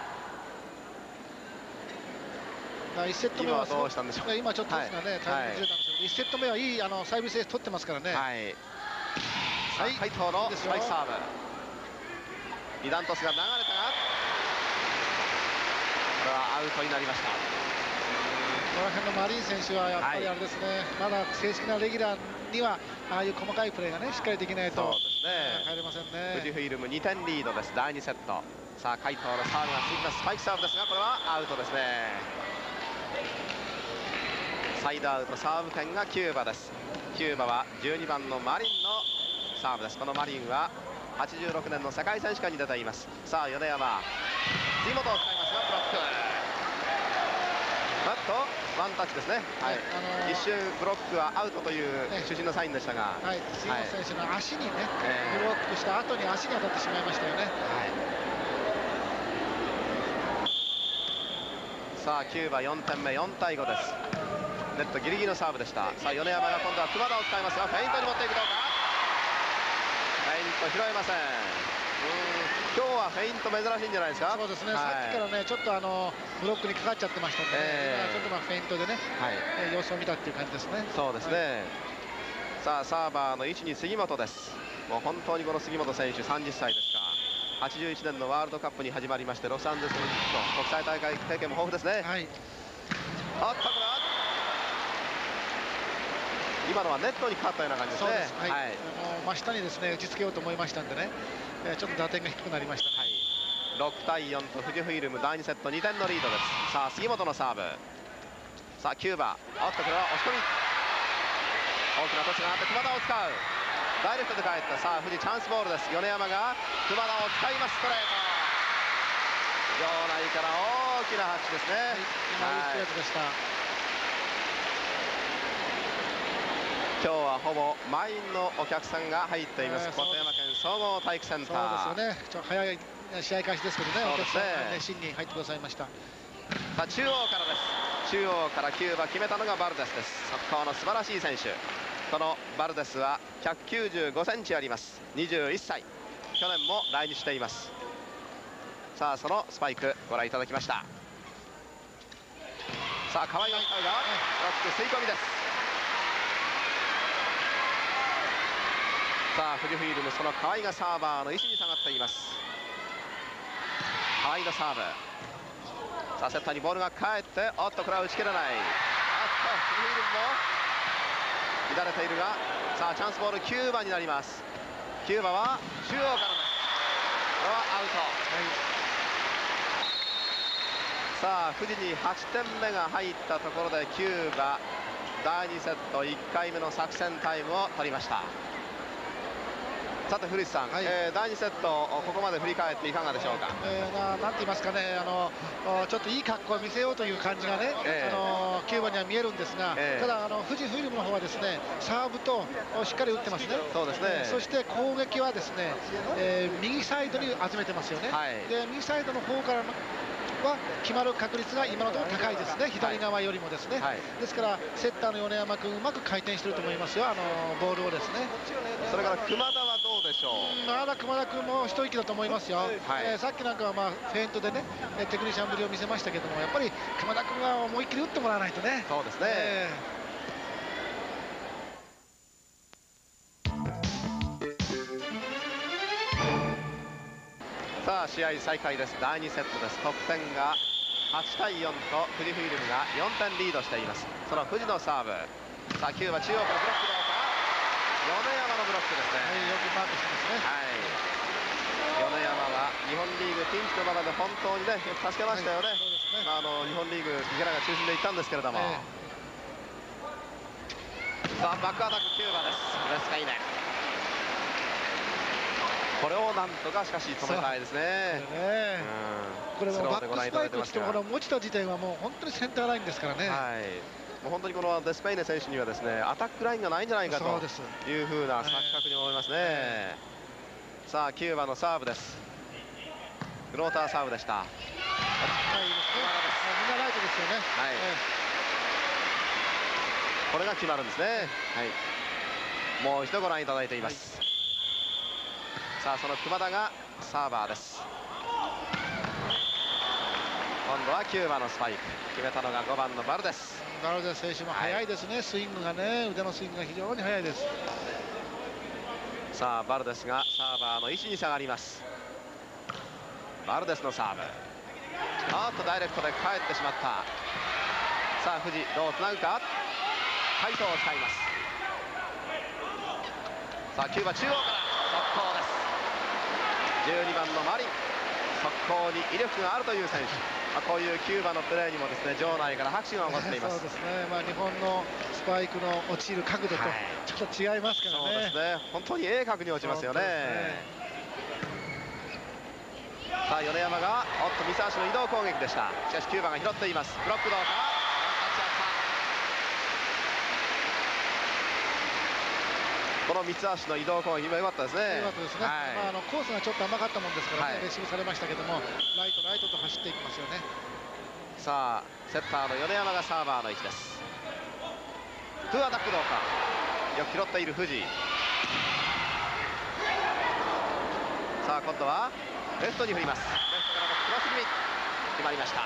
E: いちセット目
D: 今はどうしたんでしょう。
E: 今ちょっとですがね、
D: はい
E: タイミングずれたんですけど、いちセット目はいいあのサービスエース取ってますからね。
D: はい、さあ
E: はい
D: 海斗のスパイクサーブ、二段トスが流れたがこれはアウトになりました。
E: この辺のマリン選手はやっぱりあれですね、まだ正式なレギュラーにはああいう細かいプレーがねしっかりできないと
D: そうですね、
E: 入れませんね。
D: 富士フイルムにてんリードです。だいにセット、さあ海斗のサーブが続きます。スパイクサーブですがこれはアウトですね。サイドアウト、サーブ権がキューバです。キューバはじゅうにばんのマリンのサーブです。このマリンははちじゅうろくねんの世界選手権に出ています。さあ米山杉本を使いますがブロック、あっとワンタッチですね。はい、
E: あのー
D: 一瞬ブロックはアウトという
E: ね
D: 主審のサインでしたが、
E: はい、杉本選手の足にね、
D: えー
E: ブロックした後に足に当たってしまいましたよね。
D: はい、さあキューバよんてんめ、よんたいごです。ネットギリギリのサーブでした。さあ米山が今度は熊田を使いますがフェイントに持っていくどうか、フェイント拾えません。うーん今日はフェイント珍しいんじゃないですか。
E: そうですね、
D: はい、
E: さっきからねちょっとあのブロックにかかっちゃってましたんで、ね、
D: えー
E: 今ちょっとまあフェイントでね、
D: はい、
E: えー様子を見たっていう感じですね。
D: そうですね、さあサーバーの位置に杉本です。もう本当にこの杉本選手さんじゅっさいですか。はちじゅういちねんのワールドカップに始まりましてロサンゼルスオリンピックの国際大会経験も豊富ですね。
E: はい、
D: あったこれは今のはネットにかかったような感じですね。
E: そうです、はい、
D: はい、
E: あの真下にですね打ちつけようと思いましたんでね、えーちょっと打点が低くなりました。
D: はい、ろくたいよんと富士フイルムだいにセットにてんのリードです。さあ杉本のサーブ、さあキューバ、あっとこれは押し込み、大きなトスがあって熊田を使う、ダイレクトで返った。さあ富士チャンスボールです。米山が熊田を使います。ストレート場内から大きな拍手ですね。
E: 今いいストレートでした。
D: 今日はほぼ満員のお客さんが入っています、
E: えー
D: 富山県総合体育センター。
E: そうですよね、ちょっと早い試合開始ですけどね、
D: そうですね
E: お客さんが熱心に入ってくださいました。
D: さあ中央からです。中央からキューバ決めたのがバルデスです。速攻の素晴らしい選手。このバルデスはひゃくきゅうじゅうごセンチあります。にじゅういっさい、去年も来日しています。さあそのスパイクご覧いただきました。さあ河合が使うがブロック吸い込みです。さあ富士フイルムその河合がサーバーの位置に下がっています。河合のサーブ、さあセッターにボールが返って、おっとこれは打ち切れない。あっと富士フイルムも乱れているが、さあチャンスボールキューバになります。キューバは中央からです。これはアウト。さあ富士にはちてんめが入ったところでキューバだいにセットいっかいめの作戦タイムを取りました。さて古市さん、はい、えー、だいにセットここまで振り返っていかがでしょうか。
E: えー、な, なんて言いますかね、あのちょっといい格好を見せようという感じがね、えー、あのキューバには見えるんですが、えー、ただあの富士フイルムの方はですねサーブとしっかり打ってますね。
D: そうですね、
E: えー、そして攻撃はですね、えー、右サイドに集めてますよね。はい、で右サイドの方からは決まる確率が今のところ高いですね、左側よりもですね。はい、ですからセッターの米山君うまく回転してると思いますよ、あのボールをですね。
D: それから熊田はどうでしょう。
E: まだ熊田君も一息だと思いますよ。はい、えー、さっきなんかはまあフェイントでねテクニシャンぶりを見せましたけども、やっぱり熊田君は思いっきり打ってもらわないとね。
D: そうですね、えー、さあ試合再開です。だいにセットです。得点がはちたいよんと富士フイルムがよんてんリードしています。その富士のサーブ、さあキューバ中央からブロックどうか、米山のブロックですね。
E: はい、よくマークしてますね。
D: はい、米山は日本リーグピンチの場面で本当にねよく助けましたよね。はい、そうですね、あの日本リーグ池永が中心でいったんですけれども、えー、さあバックアタックキューバです。レスカイネ、これをなんとかしかし止めたいですね。
E: これね、うん、これもバックスパイクしてもこの持ちた時点はもう本当にセンターラインですからね。はい、
D: もう本当にこのデスペイネ選手にはですねアタックラインがないんじゃないかというふうな錯覚に思いますね。えー、さあキューバのサーブです。フローターサーブでした。
E: はい、いいですね。みんなライトですよね。
D: はい、これが決まるんですね。はい、もう一度ご覧いただいています。はい、さあその熊田がサーバーです。今度はキューバのスパイク決めたのがごばんのバルデス。
E: バルデス選手も速いですね、はい、スイングがね、腕のスイングが非常に速いです。
D: さあバルデスがサーバーの位置に下がります。バルデスのサーブ、あっとダイレクトで返ってしまった。さあ藤どうつなぐか。回答を使います。さあキューバ中央から速攻です。じゅうにばんのマリン、速攻に威力があるという選手。まあ、こういうキューバのプレーにもですね場内から拍手が起こっています。
E: そうですね、まあ、日本のスパイクの落ちる角度とちょっと違いますからね。
D: そうですね、本当に鋭角に落ちますよね。さあ米山がおっと三橋の移動攻撃でした。しかしキューバが拾っています。ブロックどうか。この三橋の移動攻撃今良かったですね。
E: 良かったですね。はい、まああのコースがちょっと甘かったもんですからね、はい、レシーブされましたけども、ライトライトと走っていきますよね。
D: さあセッターの米山がサーバーの位置です。フーアタックどうか。よく拾っている藤井。さあ今度はレフトに振ります。レフトからのクロス気味決まりました。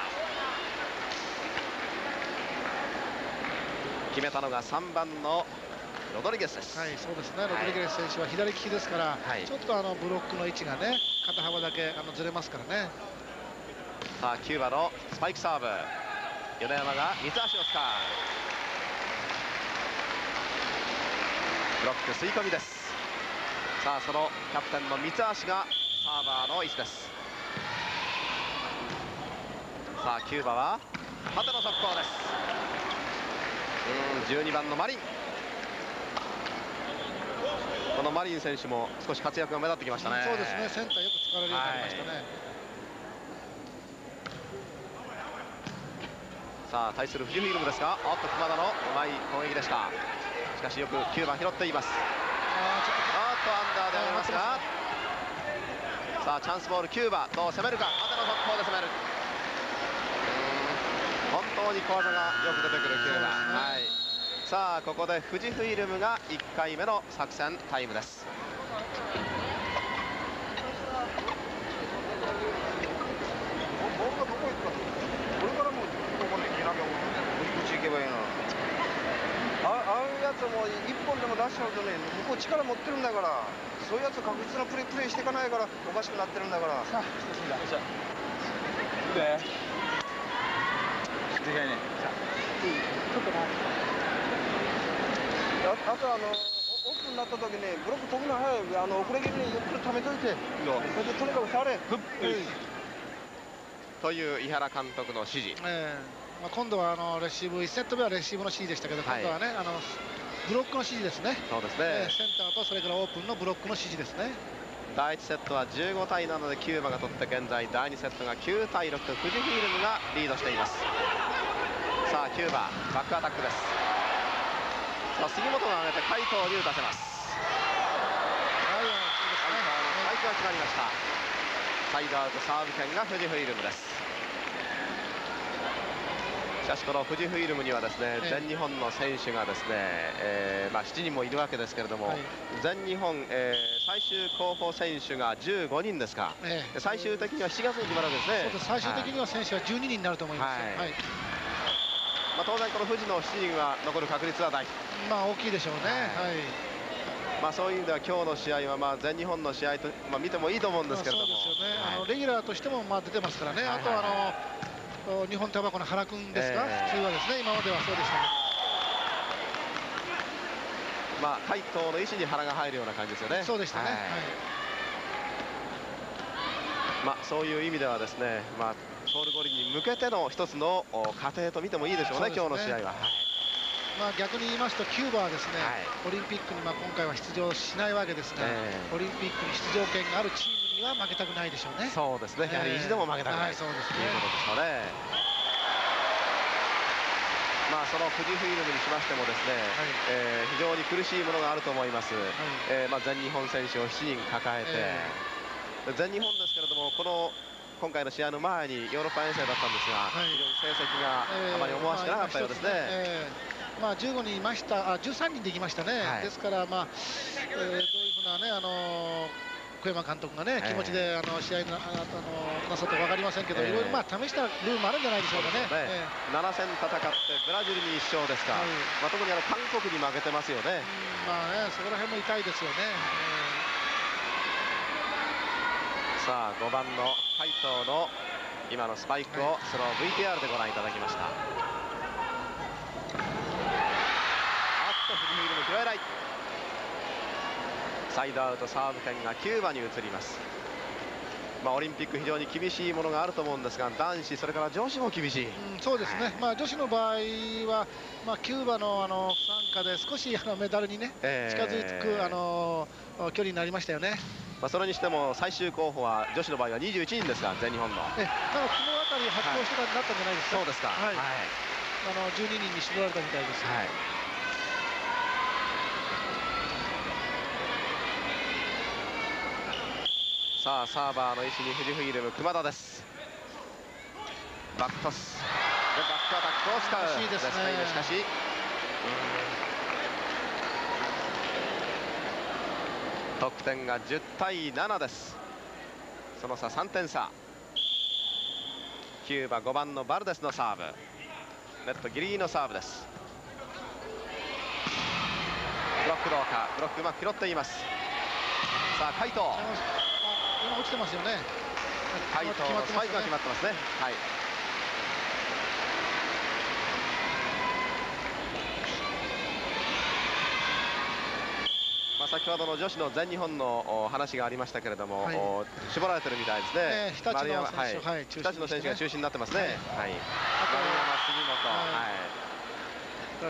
D: 決めたのがさんばんのロドリゲスです。
E: はい、そうですね。ロドリゲス選手は左利きですから、はい、ちょっとあのブロックの位置がね、肩幅だけあのずれますからね。
D: さあキューバのスパイクサーブ、米山が三橋を使う。ブロック吸い込みです。さあそのキャプテンの三橋がサーバーの位置です。さあキューバは縦の速攻です。うん、じゅうにばんのマリン。このマリン選手も少し活躍が目立ってきましたね。
E: そうですね、センターよく使われるようになりましたね。はい、さあ対する富士フイルムですが、おっと熊田のうまい攻撃でした。しかしよくきゅうばん拾っています。あっとアンダーでありますが、さあチャンスボールキューバどう攻めるか。縦の速攻で攻める。本当に小技がよく出てくるキューバ。はい、さあここで富士フイルムがいっかいめの作戦タイムです。
F: ボールがどこ行くか。これからもうここで切らげを打ち行けばいいな。ああいうやつもいっぽんでも出しちゃうとね、向こう力持ってるんだから、そういうやつ確実なプレープレーしていかないからおかしくなってるんだから。さあ一つだ。で。でかいね。ちょっとな。あとあのオープンになった時にブロック飛ぶの早い、あの遅れ気味にゆっくり溜めといて、それでとにかく触れ。
D: という井原監督の指示。
E: えーまあ、今度はあのレシーブいちセット目はレシーブの指示でしたけど、はい、今度はねあのブロックの指示ですね。
D: そうですね、
E: えー、センターとそれからオープンのブロックの指示ですね。
D: だいいちセットはじゅうごたいななでキューバが取って現在だいにセットがきゅうたいろくと富士フイルムがリードしています。さあキューババックアタックです。さあ杉本が上げて海藤に打たせます。海藤のスパイクが決まりました。サイドアウトサーブ権が富士フイルムです。しかしこの富士フイルムにはですね、全日本の選手がですね、えーまあ、しちにんもいるわけですけれども、はい、全日本、えー、最終候補選手がじゅうごにんですか、えー、最終的にはしちがつに決まるわけですね。
E: そうです、最終的には選手はじゅうににんになると思います。はいはい、
D: まあ、当然この富士のしちにんは残る確率は大、
E: まあ、大きいでしょうね。はい、
D: まあ、そういう意味では今日の試合はまあ全日本の試合と、まあ、見てもいいと思うんですけれども、
E: そうですよね、はい、あのレギュラーとしてもまあ出てますからね。はいはいはい、あとはあの日本タバコの原君ですか、えー、普通はですね、今まではそうでしたね。
D: まあ海藤の意思に腹が入るような感じですよね。
E: そうでしたね。はい、
D: まあそういう意味ではですね、まあソウル五輪に向けての一つの過程と見てもいいでしょうね、今日の試合は。はい、
E: まあ逆に言いますとキューバはですね、はい、オリンピックにまあ今回は出場しないわけですが、えー、オリンピックに出場権があるチームには負けたくないでしょうね。
D: そうですね、やはり意地でも負けたくない、はい、そうですね、ということでしょうね。まあその富士フイルムにしましてもですね、はい、えー、非常に苦しいものがあると思います。はい、えー、まあ全日本選手をしちにん抱えて、えー、全日本ですけれども、この今回の試合の前にヨーロッパ遠征だったんですが、
E: はい、
D: 非常に成績があまり思わしくなかったようですね。
E: えーまあ、じゅうごにんいました、あじゅうさんにんできましたね、
D: はい、
E: ですから、まあえー、どういうふうな、ね、あのー小山監督がね、気持ちであの試合な、あのなさったか分かりませんけど、いろいろまあ試したルールもあるんじゃないでしょうかね。え
D: ー、なな戦戦ってブラジルにいっ勝ですか、はい、まあ、特にあの韓国に負けてますよね。
E: うん、まあね、そこら辺も痛いですよね。
D: えー、さあごばんの海藤の今のスパイクをその ブイティーアール でご覧いただきました。あっとフリールも拾えない。サイドアウト、サーブ権がキューバに移ります。まあ、オリンピック非常に厳しいものがあると思うんですが、男子それから女子も厳しい。
E: うん、そうですね、はい、まあ、女子の場合は、まあ、キューバのあの不参加で少しあのメダルに、ね、えー、近づくあの距離になりましたよね。
D: まあそれにしても最終候補は女子の場合はにじゅういちにんですが、全日本の。
E: えなんか昨日あたり発表してたになったんじゃないですか。
D: そうですか。はい。はい、
E: あのじゅうににんに絞られたみたいです。はい。
D: さあサーバーの位置に富士フイルム熊田です。バックトスでバックアタックを使う。
E: 惜しいですね。
D: しかし得点がじゅうたいななです。その差さんてん差。キューバごばんのバルデスのサーブ、ネットギリギリのサーブです。ブロックどうか。ブロックうまく拾っています。さあ海藤、
E: 今落ちてますよね。
D: 海藤のスパイクが決まってますね。はい。まあ先ほどの女子の全日本の話がありましたけれども、はい、絞られてるみたいですね。
E: えー、日立の選手、はい、
D: 日立の選手が中心になってますね。はい。はい、
E: あと
D: 丸山、杉本、はい。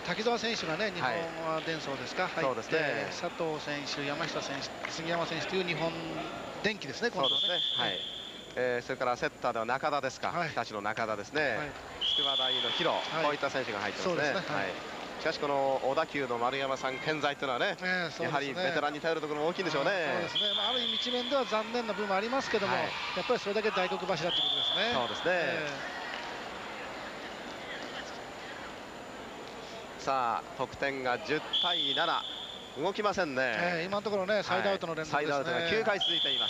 E: 滝沢選手がね、日本は伝送ですか、はい、
D: そうですね、
E: 佐藤選手、山下選手、杉山選手という日本電機ですね、今度はね。
D: そうですね、はい、えー、それからセッターでは中田ですか、はい、日立の中田ですね、はい、筑波大の広、はい、こういった選手が入ってますね。そうですね、はい、しかし、この小田急の丸山さん健在というのはね、えー、ねやはりベテランに頼るところも大きいんでしょうね。
E: そうですね、まあ、ある意味、一面では残念な部分もありますけども、はい、やっぱりそれだけ大黒柱ということですね。
D: そうですね、えーさあ得点がじゅうたいなな、動きませんね。
E: えー、今のところね、サイドアウトの連続ですね。
D: サイドアウトがきゅうかい続いています。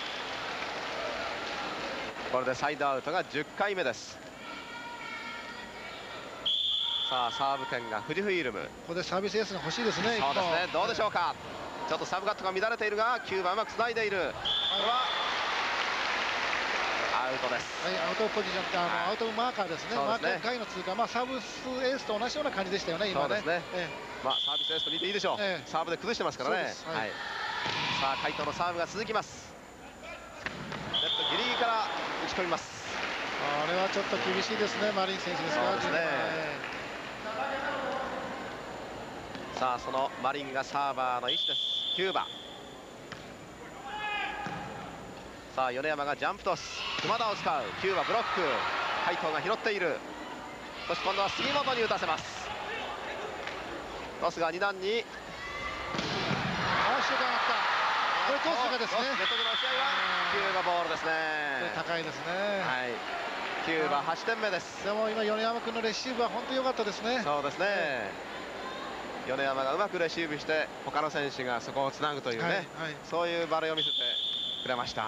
D: これでサイドアウトがじゅっかいめです。さあサーブ権が富士フイルム。こ
E: こでサービスエースが欲しいですね。
D: そうですね、どうでしょうか。ちょっとサーブカットが乱れているが、きゅうばんうまくつないでいる。これはアウトです。
E: はい、アウトポジションってあの、はい、アウトマーカーですね。マーカー外の通過、まあサービスエースと同じような感じでしたよね。今ね。
D: そうですね。
E: え
D: え、まあサービスエースと見ていいでしょう。ええ、サーブで崩してますからね。はい。はい、さあ海藤のサーブが続きます。ネットギリギリから打ち込みます。
E: あれはちょっと厳しいですね、マリン選手ですか。
D: そうですね。さあそのマリンがサーバーの位置です。きゅうばん。さあ米山がジャンプトス、熊田を使う。きゅうばんブロック、海藤が拾っている。そして今度は杉本に打たせます。トスがに段に、
E: ああシュートがあった。これトスがですね、
D: ネットでの試合はキューバボールですね。
E: 高いですね。
D: はい、キューバはちてんめです。
E: でも今米山君のレシーブは本当に良かったですね。
D: そうですね、米山がうまくレシーブして他の選手がそこをつなぐというね、はいはい、そういうバレーを見せてくれました。はい、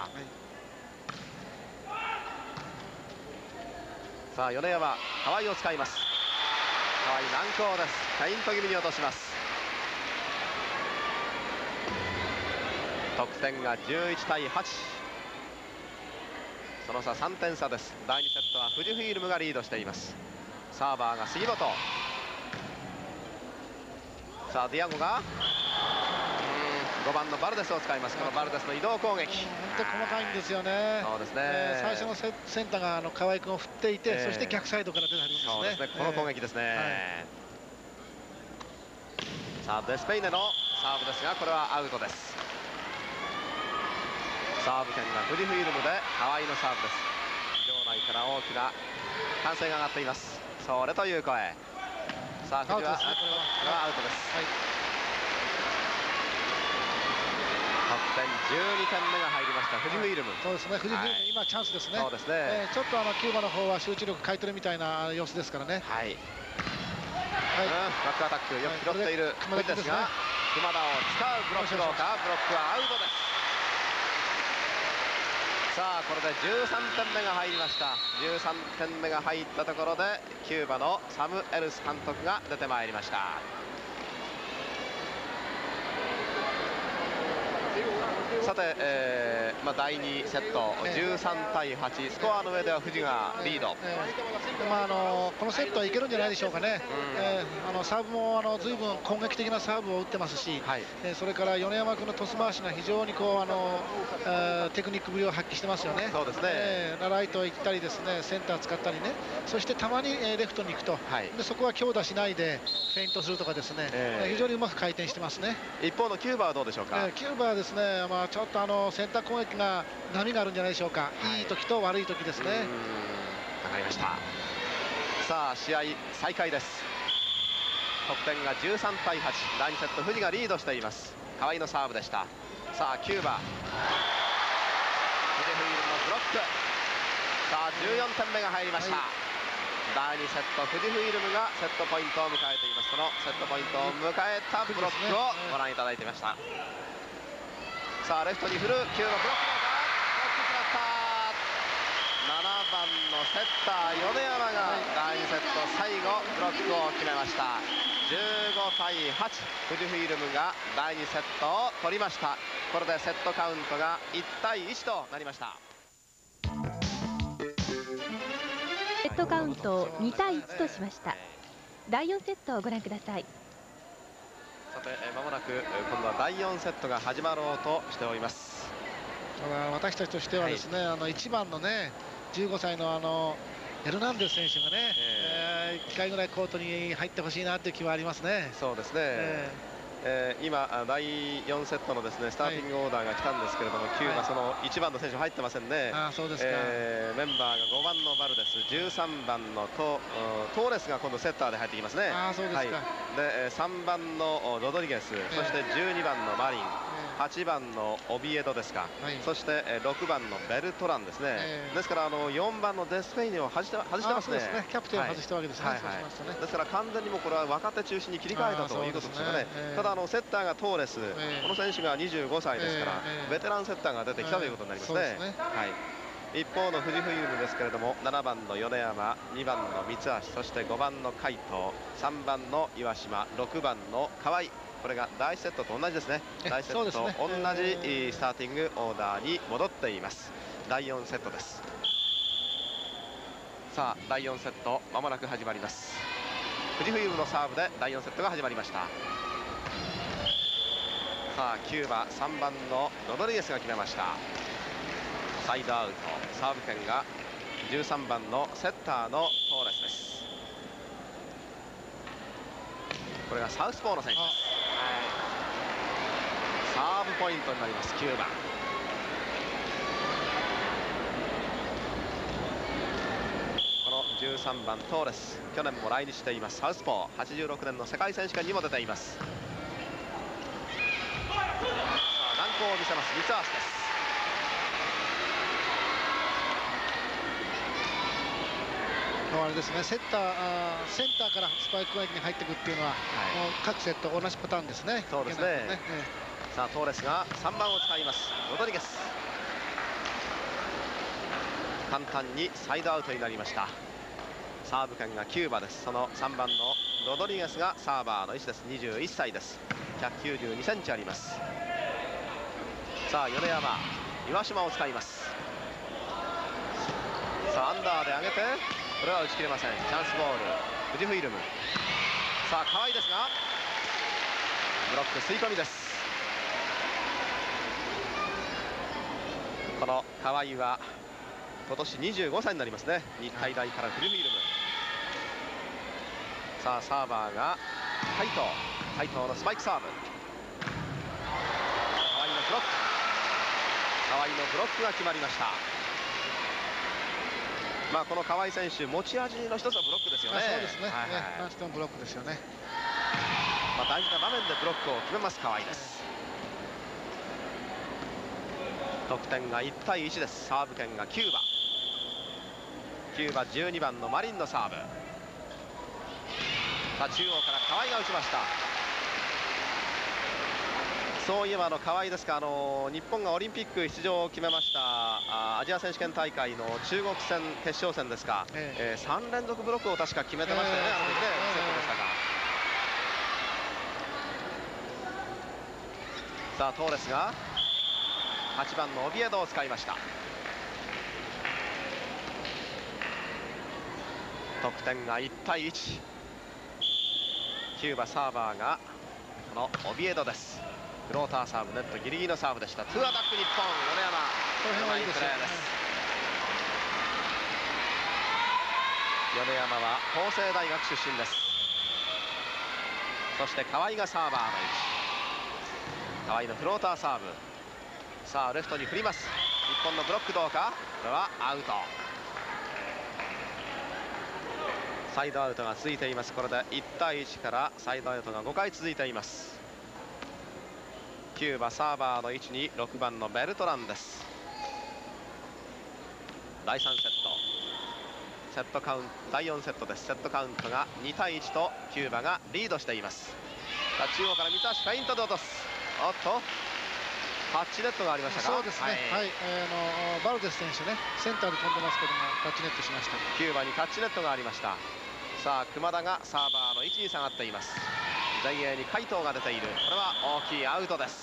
D: さあ米山、河合を使います。河合難攻です。フェイント気味に落とします。得点がじゅういちたいはち、その差さんてん差です。だいにセットは富士フイルムがリードしています。サーバーが杉本。さあディアゴがごばんのバルデスを使います。このバルデスの移動攻撃、
E: 本当細かいんですよね。
D: そうですね、
E: えー、最初のセセンターがあの河合君を振っていて、えー、そして逆サイドから出てるんですね。
D: そうですね、この攻撃ですね。えーはい、さあデスペイネのサーブですが、これはアウトです。サーブ権が富士フイルムで河合のサーブです。場内から大きな歓声が上がっています。それという声。さあ富士は、これはアウトです。はい、 点じゅうにてんめが入りました富士フイルム。
E: そうですね、富士フイルム、
D: はい
E: 今チャンスですね。
D: そうですね、
E: えーちょっとあのキューバの方は集中力欠いてるみたいな様子ですからね。
D: はい、
E: はい
D: うん、バックアタックよく拾っている
E: 熊田君ですね。
D: ですが、熊田を使うブロックどうか。ブロックはアウトです。さあこれでじゅうさんてんめが入りました。じゅうさんてんめが入ったところでキューバのサム・エルス監督が出てまいりました。さて、えーまあ、だいにセットじゅうさんたいはち、スコアの上では富士がリード。
E: えーまあ、あのこのセットはいけるんじゃないでしょうかね。
D: うん
E: えーあのサーブもあの随分攻撃的なサーブを打ってますし、
D: はい、
E: えーそれから米山君のトス回しが非常にこうあの、えーテクニックぶりを発揮してますよね。
D: そうですね、
E: えーライト行ったりですね、センター使ったりね、そしてたまに、えーレフトに行くと、
D: はい、
E: でそこは強打しないでフェイントするとかですね、
D: えー
E: えー非常にうまく回転してますね。
D: 一方のキューバはどうでしょうか。
E: えーキューバはですね、まあ、ちょっとあのセンター攻撃が波があるんじゃないでしょうか、
D: はい
E: いい時と悪い時ですね。
D: わかりました。さあ試合再開です。得点がじゅうさんたいはち、だいにセット富士がリードしています。河合のサーブでした。さあキューバ、富士フイルムのブロック。さあじゅうよんてんめが入りました。
E: はい
D: だいにセット富士フイルムがセットポイントを迎えています。そのセットポイントを迎えたブロックをご覧いただいていました。さあレフトに振るキューバ、ブロックどうか。ブロック決まった。ななばんのセッター米山がだいにセット最後ブロックを決めました。じゅうごたいはち、富士フイルムがだいにセットを取りました。これでセットカウントがいちたいいちとなりました。
G: セットカウントをにたいいちとしました。だいよんセットをご覧ください。
D: さてまもなく今度はだいよんセットが始まろうとしております。
E: ただ私たちとしてはですね、あのいちばんのねじゅうごさいのあのエルナンデス選手がね、えー、いっかいぐらいコートに入ってほしいなという気はありますね。
D: そうですね、
E: え
D: えー、今だいよんセットのですねスターティングオーダーが来たんですけれども、キューバそのいちばんの選手入ってませんね。
E: あ、そうですか。
D: えーメンバーがごばんのバルデス、じゅうさんばんのトトーレスが今度セッターで入ってきますね。
E: あ、そうですか。
D: はい、でえーさんばんのロドリゲス、そしてじゅうにばんのマリン、はちばんのオビエドですか、
E: はい、
D: そしてえーろくばんのベルトランですね、
E: えー、
D: ですからあのよんばんのデスペイネを外して外してますね。
E: そうですね、キャプテンを外したわけですね。
D: はいはいはい、
E: そうしますとね、
D: ですから完全にもこれは若手中心に切り替えたということですよね。
E: えー、
D: ただあのセッターがトーレス、
E: えー、
D: この選手がにじゅうごさいですから、
E: えー、
D: ベテランセッターが出てきたということになりますね。
E: えー、そうですね、
D: はい、一方の富士フイルムですけれども、ななばんの米山、にばんの三橋、そしてごばんの海藤、さんばんの岩島、ろくばんの河合、これがだいいちセットと同じですね。だいいちセットと同じスターティングオーダーに戻っています。だいよんセットです。さあだいよんセットまもなく始まります。富士フイルムのサーブでだいよんセットが始まりました。さあキューバさんばんのロドリゲスが決めました。サイドアウト、サーブ権がじゅうさんばんのセッターのトーレスです。これがサウスポーの選手です。サーブポイントになりますキューバ。このじゅうさんばんトーレス、去年も来日しています。サウスポー、はちじゅうろくねんの世界選手権にも出ています。さあ難攻を見せます三橋です。
E: あれですね、セッターあーセンターからスパイク攻撃に入っていくっていうのは、はい、もう各セット同じパターンですね。
D: そうですね。ね、ええ、さあトーレスがさんばんを使います。ロドリゲス、簡単にサイドアウトになりました。サーブ権がキューバです。そのさんばんのロドリゲスがサーバーの位置です。にじゅういっさいです。ひゃくきゅうじゅうにセンチあります。さあ米山、岩島を使います。さあアンダーで上げて、これは打ち切れません。チャンスボール富士フイルム。さあ河合ですがブロック吸い込みです。この河合は今年にじゅうごさいになりますね。日体大から富士フイルム。さあサーバーが海藤、海藤のスパイクサーブ、河合のブロック、河合のブロックが決まりました。まあこの河合選手、持ち味の一つはブロックですよね。
E: そうですね。
D: はいはい、
E: 何してもブロックですよね。
D: まあ大事な場面でブロックを決めます河合です。 得点がいち対いちです。サーブ権がキューバ。キューバじゅうにばんのマリンのサーブ。さあ中央から河合が打ちました。そういえばあの河合ですか、あの日本がオリンピック出場を決めましたあアジア選手権大会の中国戦決勝戦ですか、えええー、さん連続ブロックを確か決めてましたよね、えー、あの時ね、セットでしたが。さあトーレスがはちばんのオビエドを使いました。得点がいち対いち。キューバサーバーがこのオビエドです。フローターサーブ、ネットギリギリのサーブでした。ツーアタック日本、米山、これはいいプレーです。米山は法政大学出身です。そして河合がサーバーの位置。河合のフローターサーブ。さあレフトに振ります。日本のブロックどうか。これはアウト。サイドアウトが続いています。これでいち対いちからサイドアウトがごかい続いています。キューバサーバーの位置にろくばんのベルトランです。だいさんセット、セットカウントだいよんセットです。セットカウントがに対いちとキューバがリードしています。さあ中央から三橋フェイントで落とす。おっとタッチネットがありましたか。
E: そうですね、はい、はい、あのバルデス選手ね、センターで飛んでますけどもタッチネットしました。
D: キューバにタッチネットがありました。さあ熊田がサーバーの位置に下がっています。前衛に回答が出ている。これは大きいアウトです。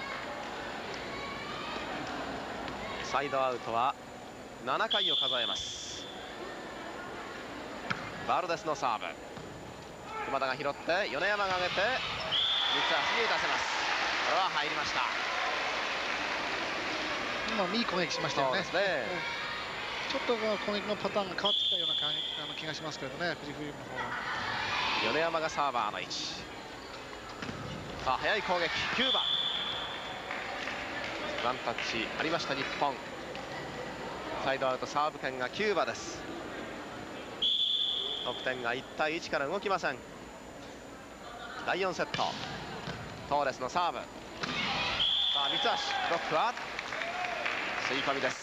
D: サイドアウトはななかいを数えます。バルデスのサーブ、熊田が拾って米山が上げて三橋に出せます。これは入りました。
E: 今いい攻撃しましたよね。
D: そうですね、
E: ちょっと攻撃のパターンが変わってきたような感じあの気がしますけどね、富士フイルムの方は。
D: 米山がサーバーの位置。さあ速い攻撃、キューバワンタッチありました日本。サイドアウトサーブ権がキューバです。得点がいち対いちから動きません。だいよんセット、トーレスのサーブ。さあ三橋ブロックは吸い込みです。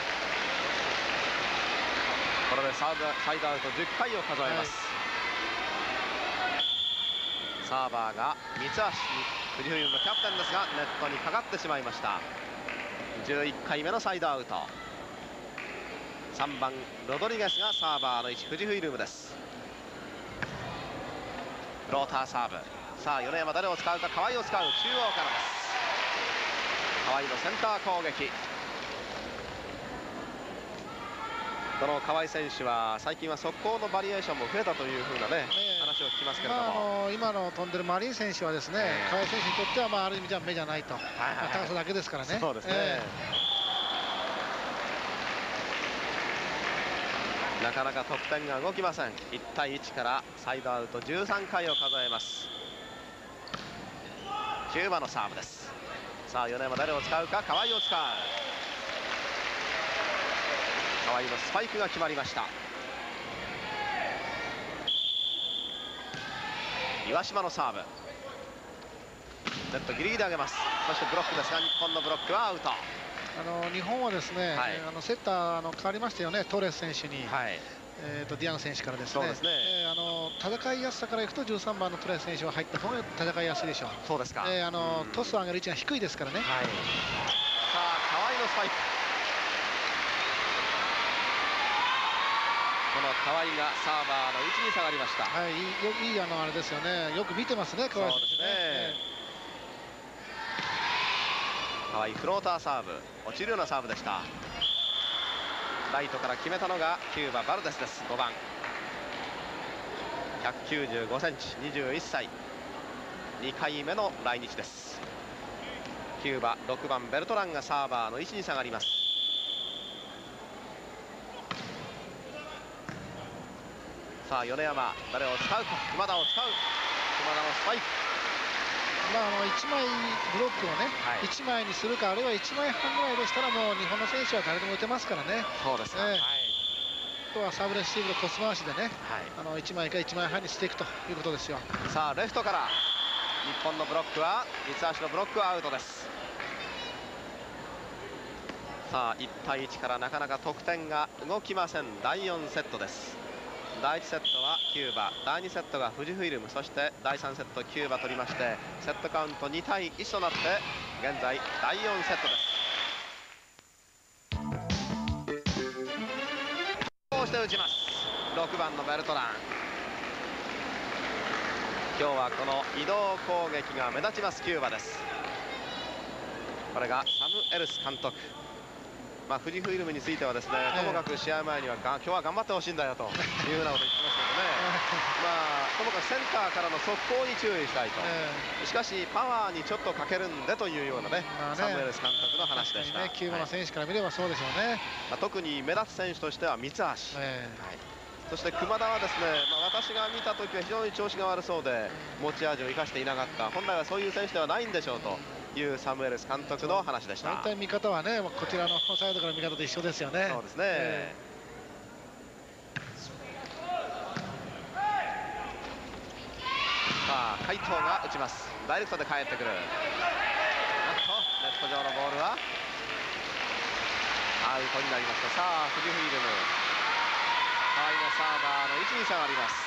D: これでサーブサイドアウトじゅっかいを数えます。はい、サーバーが三橋、富士フイルムのキャプテンですがネットにかかってしまいました。じゅういっかいめのサイドアウト。さんばんロドリゲスがサーバーの位置、富士フイルムです。フローターサーブ。さあ米山誰を使うか。河合を使う。中央からです。河合のセンター攻撃。この河合選手は最近は速攻のバリエーションも増えたというふうなね、話を聞きますけれども、
E: まあ、あの今の飛んでるマリン選手はですね、えー、河合選手にとっては、まあ、ある意味では目じゃないと、はいはいはい、まあ、高さだけですからね。
D: そうですね、えー、なかなか得点が動きません。いち対いちからサイドアウトじゅうさんかいを数えます。キューバのサーブです。さあ米山誰を使うか。河合を使う。河合のスパイクが決まりました。岩島のサーブ、ネットギリギリで上げます。そしてブロックですが日本のブロックはアウト。
E: あの日本はですね、はい、あのセッターあの変わりましたよね、トーレス選手に、はい、えー、とディアン選手からですね。そうですね、えー、あの戦いやすさからいくとじゅうさんばんのトーレス選手は入った方が戦いやすいでしょう。
D: そうですか、
E: えー、あのトスを上げる位置が低いですからね。はい、さ
D: あ河合のスパイク。この河合がサーバーの位置に下がりました。
E: はい、いい、いいあのあれですよね。よく見てますね、河合選手ね。そうですね。
D: 河合フローターサーブ、落ちるようなサーブでした。ライトから決めたのがキューババルデスです。ごばん、ひゃくきゅうじゅうごセンチ、にじゅういっさい、にかいめの来日です。キューバろくばんベルトランがサーバーの位置に下がります。さあ米山誰を使うか。熊田を使う。熊田のスパイク。
E: まあ、あのいちまいブロックをね、はい、いちまいにするか、あるいはいちまいはんぐらいでしたらもう日本の選手は誰でも打てますからね。
D: そうですね、えー、はい、
E: あとはサーブレシーブのトス回しでね、はい、あのいちまいかいちまいはんにしていくということですよ。
D: さあレフトから日本のブロックは三橋のブロックはアウトです。 さあいち対いちからなかなか得点が動きません。だいよんセットです。だいいちセットはキューバ、だいにセットが富士フイルム、そしてだいさんセットキューバ取りまして、セットカウントに対いちとなって現在だいよんセットです。こうして打ちます。ろくばんのベルトラン。今日はこの移動攻撃が目立ちますキューバです。これがサム・エルス監督。まあ、富士フイルムについてはですね、ともかく試合前にはが今日は頑張ってほしいんだよというようなことを言ってましたけどねまあともかくセンターからの速攻に注意したいと、しかしパワーにちょっとかけるんでというようなね、まあ、ねサム・エルス監督の話でした。
E: ね、キューバの選手から見ればそうでしょうね、はい、
D: まあ、特に目立つ選手としては三橋、えーはい、そして熊田はですね、まあ、私が見た時は非常に調子が悪そうで持ち味を生かしていなかった、本来はそういう選手ではないんでしょうというサムエルス監督の話でした。
E: 大体見方はね、こちらのサイドから見方と一緒ですよね。
D: そうですね、えー、さあ海藤が打ちます。ダイレクトで帰ってくる。なんとネット上のボールはアウトになりました。さあ富士フイルム河合のサーバーの位置に下がります。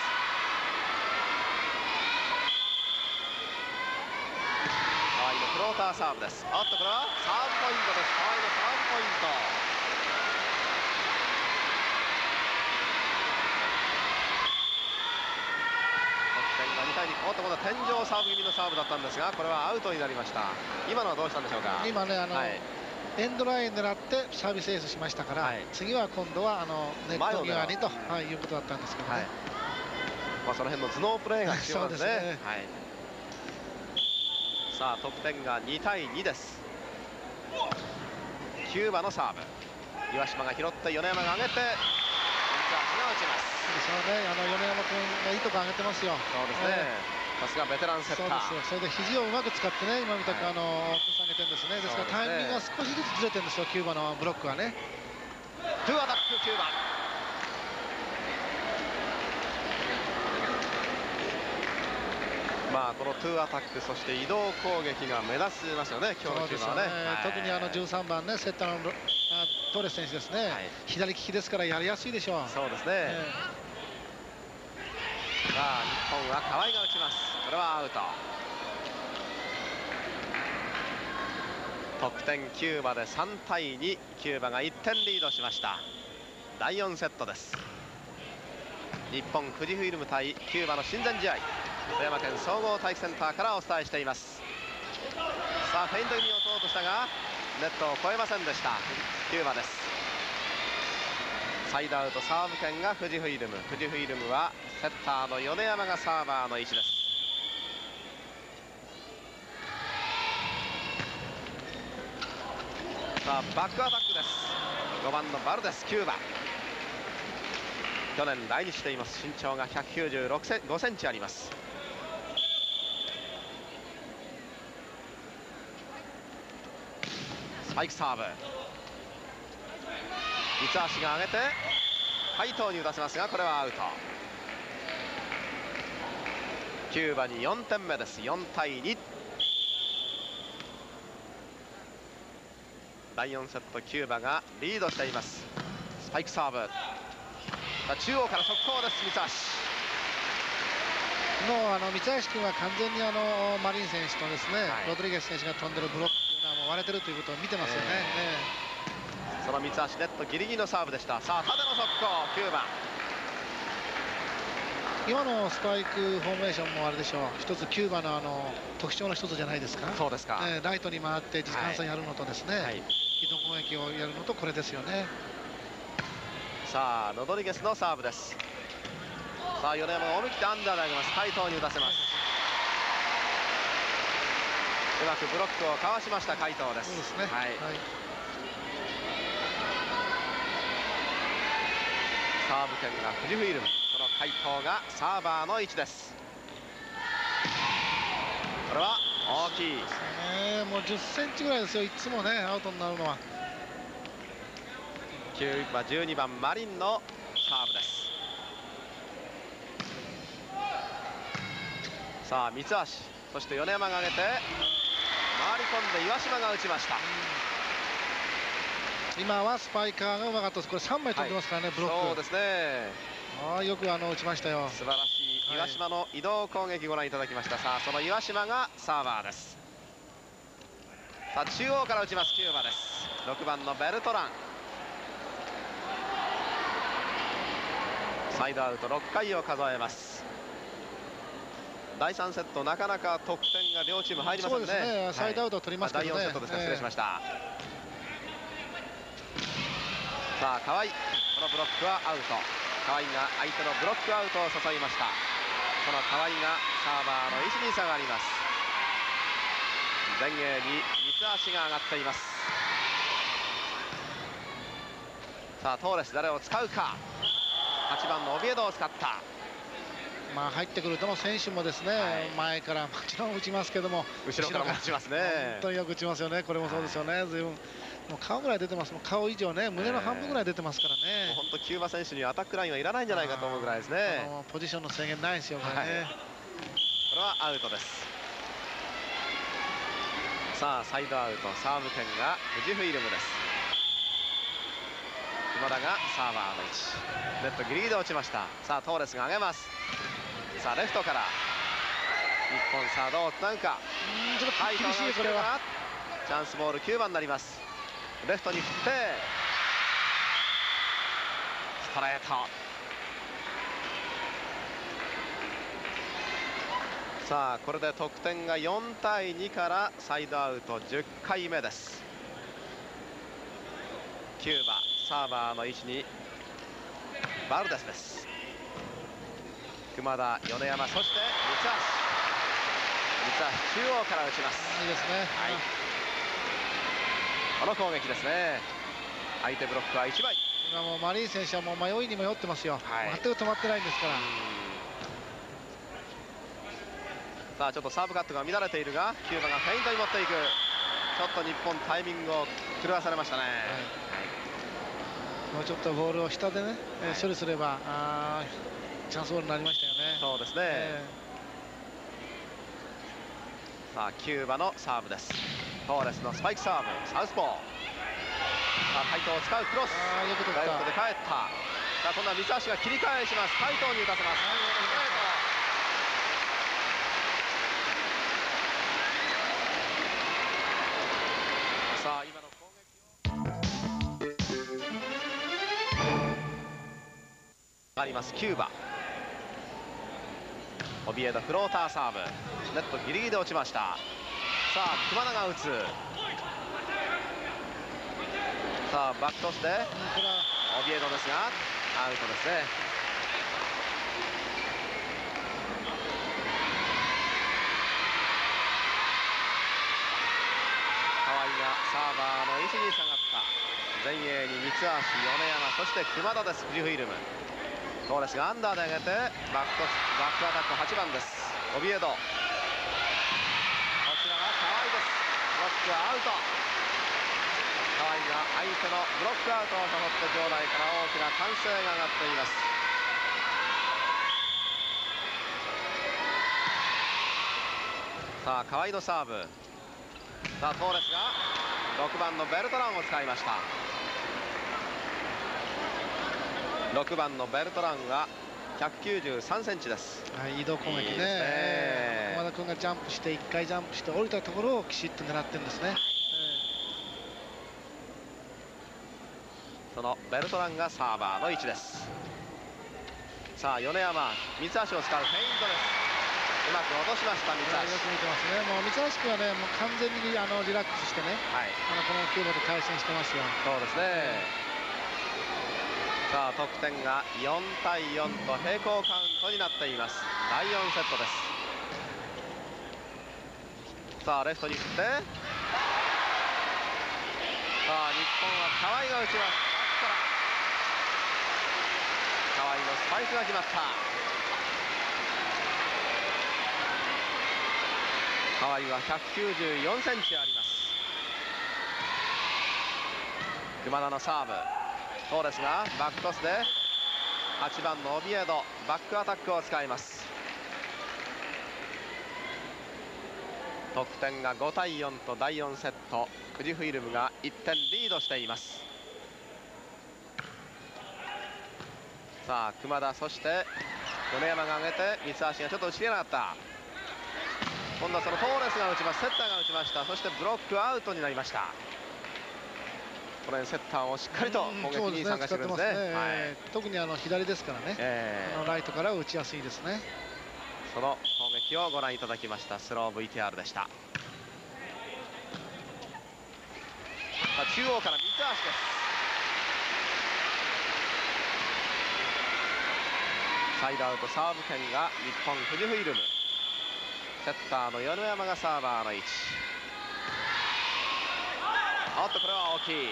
D: フローターサーブです。あっとこれはサーブポイントです。河合のサーブポイント。得点がに対に。おっと今度は天井サーブ気味のサーブだったんですが、これはアウトになりました。今のはどうしたんでしょうか。
E: 今ねあの、はい、エンドライン狙ってサービスエースしましたから、はい、次は今度はあのネット際にと、はい、いうことだったんですけどね、はい、
D: まあその辺の頭脳プレーが必要なんですね。そうですね、はい、さあ得点がに対にです。キューバのサーブ、岩島が拾って米山が上げて三橋が打ちます。
E: そうね、あの米山君がいいとこ上げてますよ。
D: そうですね、さすがベテランセッター。
E: そうですよ。それで肘をうまく使ってね、今みたく、はい、あの下げてるんですね。ですからタイミングが少しずつずれてるんですよ、キューバのブロックはね。
D: トゥーアタックキューバ。まあこのトゥーアタック、そして移動攻撃が目立ちますよね、今日のチームはね。ね、
E: 特にあのじゅうさんばんね、セッターのトレス選手ですね、はい、左利きですからやりやすいでしょう。
D: そうですね、えー、さあ日本は河合が打ちます。これはアウト。得点キューバでさん対に、キューバがいってんリードしました。だいよんセットです。日本富士フイルム対キューバの親善試合、富山県総合体育センターからお伝えしています。さあフェイント気味を打とうとしたがネットを越えませんでしたキューバです。サイドアウトサーブ権が富士フイルム。富士フイルムはセッターの米山がサーバーの位置です。さあバックアタックです。ごばんのバルデス、キューバ。去年来日しています。身長がひゃくきゅうじゅうろくセンチ、ごセンチあります。スパイクサーブ、三橋が上げて海藤に打たせますが、これはアウト。キューバによんてんめです。よん対に。だいよんセットキューバがリードしています。スパイクサーブ、中央から速攻です。三橋
E: もうあの三橋君は完全にあのマリン選手とですね、はい、ロドリゲス選手が飛んでるブロックというのはもう割れてるということを見てますよね。
D: えー、その三橋ネットギリギリのサーブでした。さあ縦の速攻キューバ。
E: 今のスパイクフォーメーションもあれでしょう、一つキューバのあの特徴の一つじゃないですか。
D: そうですか、
E: えー、ライトに回って時間差やるのとですね、はい、移動攻撃をやるのとこれですよね。
D: さあロドリゲスのサーブです。さあ米山が思い切ってアンダーで上げます。海藤に打たせます。うまくブロックをかわしました海藤です。
E: そうですね、はい、はい、
D: サーブ権が富士フイルム。この海藤がサーバーの位置です。これは大きいです
E: ね。もうじゅっセンチぐらいですよ、いつもねアウトになるのは。
D: キューバじゅうにばんマリンのサーブです。さあ三橋、そして米山が上げて回り込んで岩島が打ちました。
E: 今はスパイカーがうまかったです。これさんまい飛んでますからね、ブロック。
D: そうですね。
E: ああ、よくあの打ちましたよ。
D: 素晴らしい岩島の移動攻撃ご覧いただきました。さあその岩島がサーバーです。さあ中央から打ちますキューバです。ろくばんのベルトラン。サイドアウトろっかいを数えます。だいさんセットなかなか得点が両チーム入りませんね。
E: そうですね、サイドアウトを取りますけどね。
D: だいよんセットですか、失礼しました。さあ河合、このブロックはアウト。河合が相手のブロックアウトを誘いました。この河合がサーバーの位置に下がります。前衛に三橋が上がっています。さあトーレス誰を使うか。はちばんのオビエドを使った。
E: まあ入ってくるどの選手もですね、はい、前からもちろん打ちますけども
D: 後ろからも打ちますね。
E: 本当によく打ちますよね。これもそうですよね。はい、随分もう顔ぐらい出てます。もう顔以上ね、胸の半分ぐらい出てますからね。
D: 本当キューバ選手にアタックラインはいらないんじゃないかと思うぐらいですね。
E: ポジションの制限ないですよこれね。はい、
D: これはアウトです。さあサイドアウト、サーブ権が富士フイルムです。熊田がサーバーの位置、ネットギリギリで落ちました。さあトーレスが上げます。さあレフトから日本サードをつなぐか。
E: ちょっと厳しいこれは。
D: チャンスボールきゅうばんになります。レフトに振ってストレート。さあこれで得点がよんたいにからサイドアウトじゅっかいめです。キューバサーバーの位置にバルデスです。熊田、米山、そして三橋。三橋中央から打ちます。
E: いいですね。はい、
D: この攻撃ですね。相手ブロックはいちまい。
E: 今もうマリーン選手はもう迷いに迷ってますよ。はい、全く止まってないんですから。
D: さあちょっとサーブカットが乱れているがキューバがフェイントに持っていく。ちょっと日本タイミングを狂わされましたね。はい、
E: もうちょっとボールを下でね、えー、処理すればあチャンスボールになりましたよね。
D: そうですね。えー、さあキューバのサーブです。トーレスのスパイクサーブ、サウスポー。さあ回答を使うクロス。あよくダイレクトで帰った。さあ今度は三橋が切り返します。回答に打たせます。さあ今の攻撃をありますキューバ。オビエドフローターサーブ、ネットギリギリで落ちました。さあ熊田が打つ。さあバックトスでオビエドですがアウトですね。河合がサーバーの位置に下がった。前衛に三橋、米山、そして熊田です。富士フイルム。トーレスがアンダーで上げてバックトスバックアタックはちばんです。オビエド、こちらは河合です。ブロックアウト。河合が相手のブロックアウトを誘って場内から大きな歓声が上がっています。さあ河合のサーブ。さあトーレスがろくばんのベルトランを使いました。ろくばんのベルトランがひゃくきゅうじゅうさんセンチです。
E: はい、移動攻撃ね。いいですね。熊田君がジャンプしていっかいジャンプして降りたところをきちっと狙ってるんですね。
D: そのベルトランがサーバーの位置です。さあ米山、三橋を使うフェイントです。うまく落としました三橋。
E: よく見てますね。もう三橋君はね、もう完全にあのリラックスしてね、はい、あのこのキューバと対戦してますよ。
D: そうですね。さあ得点がよんたいよんと平行カウントになっています。だいよんセットです。さあレフトに振って、さあ日本は河合が打ちます。河合のスパイクが決まった。河合はひゃくきゅうじゅうよんセンチあります。熊田のサーブ、トーレスがバックトスではちばんのオビエドバックアタックを使います。得点がごたいよんとだいよんセット、富士フイルムがいってんリードしています。 さあ熊田、そして米山が上げて三橋がちょっと打ち切れなかった。今度はそのトーレスが打ちます。セッターが打ちました。そしてブロックアウトになりました。この辺セッターをしっかりと攻撃に参加してるんですね。はい、
E: 特にあの左ですからね、えー、あのライトから打ちやすいですね。
D: その攻撃をご覧いただきましたスロー ブイティーアール でした。中央から三橋です。サイドアウトサーブ権が日本富士フイルム。セッターの米山がサーバーの位置。おっとこれは大きい。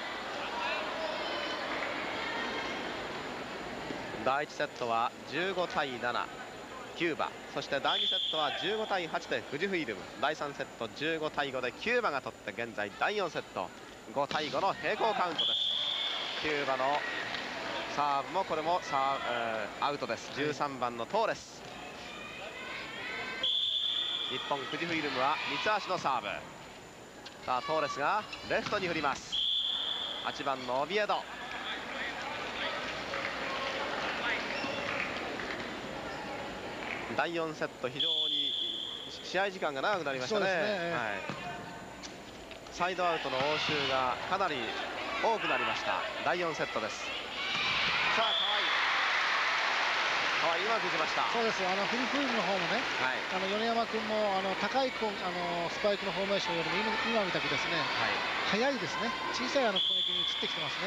D: だいいちセットはじゅうごたいななキューバ、そしてだいにセットはじゅうごたいはちで富士フイルム、だいさんセットじゅうごたいごでキューバが取って、現在だいよんセットごたいごの平行カウントです。キューバのサーブもこれもサー、えー、アウトです。じゅうさんばんのトーレス。日本富士フイルムは三橋のサーブ。さあトーレスがレフトに振ります。はちばんのオビエド。だいよんセット非常に試合時間が長くなりましたね。はい、サイドアウトの応酬がかなり多くなりました。だいよんセットです。さあ河合、河合うまく打ちました。
E: そうです。あのフリーフィールドの方もね、はい、あの米山君もあの高いこあのスパイクのフォーメーションよりも今今みたくですね、はい、速いですね。小さいあの攻撃に移ってきてますね。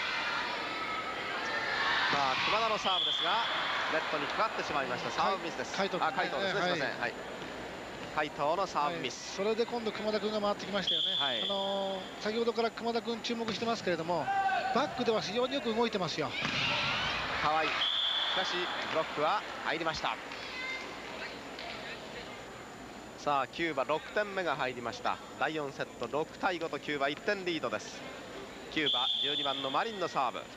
D: さあ熊田のサーブですがネットにかかってしまいました。サーブミスです。海藤、あ、海藤ですね。すみません。はい。海藤のサーブミス。
E: それで今度熊田君が回ってきましたよね。はい、あのー、先ほどから熊田君注目してますけれども、バックでは非常によく動いてますよ。
D: 河合。しかしブロックは入りました。さあキューバろくてんめが入りました。だいよんセットろくたいごとキューバいってんリードです。キューバじゅうにばんのマリンのサーブ。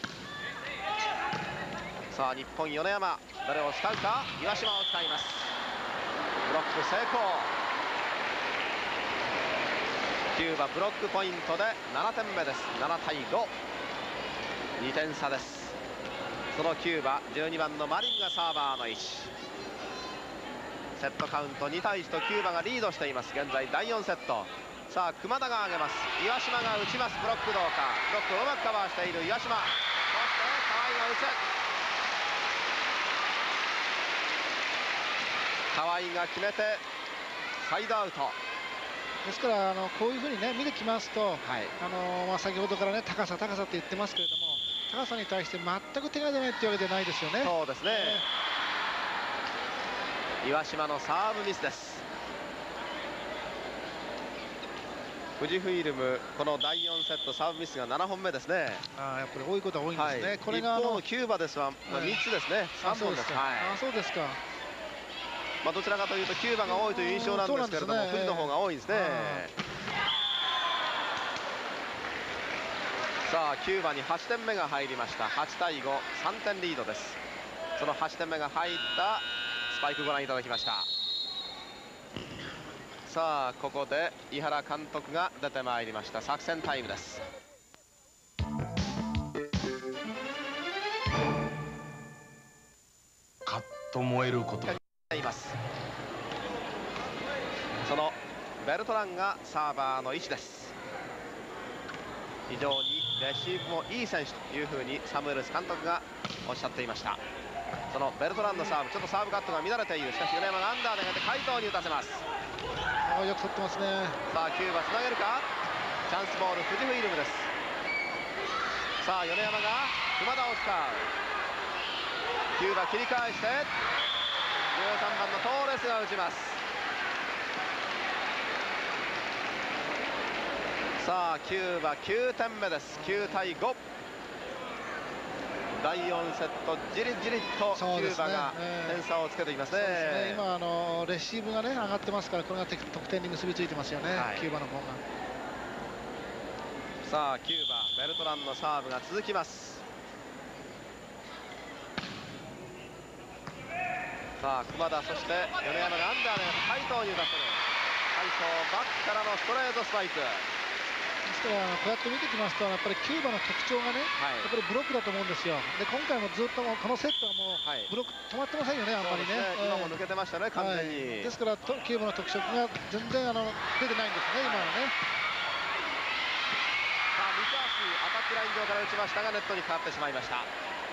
D: さあ日本米山、誰を使うか。岩島を使います。ブロック成功。キューバブロックポイントでななてんめです。ななたいご、にてん差です。そのキューバじゅうにばんのマリンがサーバーの位置。セットカウントにたいいちとキューバがリードしています。現在だいよんセット。さあ熊田が上げます。岩島が打ちます。ブロックどうか。ブロックをうまくカバーしている岩島。そして河合が打つ。河合が決めてサイドアウト
E: ですから、あのこういうふうにね見てきますと、はい、あのまあ、先ほどからね高さ高さって言ってますけれども、高さに対して全く手が出ないっていうわけではないですよね。
D: そうですね、えー、岩島のサーブミスです。富士フイルムこのだいよんセットサーブミスがななほんめですね。
E: あ、やっぱり多いことは多いんですね、はい、これが
D: 一方のキューバですは、まあ、みっつですね、さんぼんです。
E: あ、そうですか。
D: まあどちらかというとキューバが多いという印象なんですけれども、富士の方が多いですね。さあキューバにはちてんめが入りました。はちたいご、さんてんリードです。そのはちてんめが入ったスパイクご覧いただきました。さあここで井原監督が出てまいりました。作戦タイムです。
B: カッと燃えること
D: います。そのベルトランがサーバーの位置です。非常にレシーブもいい選手というふうにサムエルス監督がおっしゃっていました。そのベルトランのサーブ、ちょっとサーブカットが乱れている。しかし米山がアンダーで上げて海藤に打たせます。
E: あ、よく取ってますね。
D: さあキューバつなげるか。チャンスボール富士フイルムです。さあ米山が熊田を使う。キューバ切り返してじゅうさんばんのトーレスが打ちます。さあキューバきゅうてんめです。きゅうたいご。だいよんセットじりじりとキューバが点差をつけていますね。そうですね、
E: 今あのレシーブがね上がってますから、これが得点に結びついてますよね、はい、キューバの方が。
D: さあキューバベルトランのサーブが続きます。さあ熊田、そして米山がアンダーで海藤に打たせる。海藤バックからのストレートスパイク。
E: ですからこうやって見てきますと、やっぱりキューバの特徴がね、
D: はい
E: やっぱりブロックだと思うんですよ。で今回もずっとこのセットはもう
D: はい
E: ブロック止まってませんよね、あんまりね。
D: そうですね今も抜けてましたね、完全に。
E: はい、ですからとキューバの特色が全然あの出てないんですね、今はね。
D: さあ三橋アタックライン上から打ちましたがネットにかかってしまいました。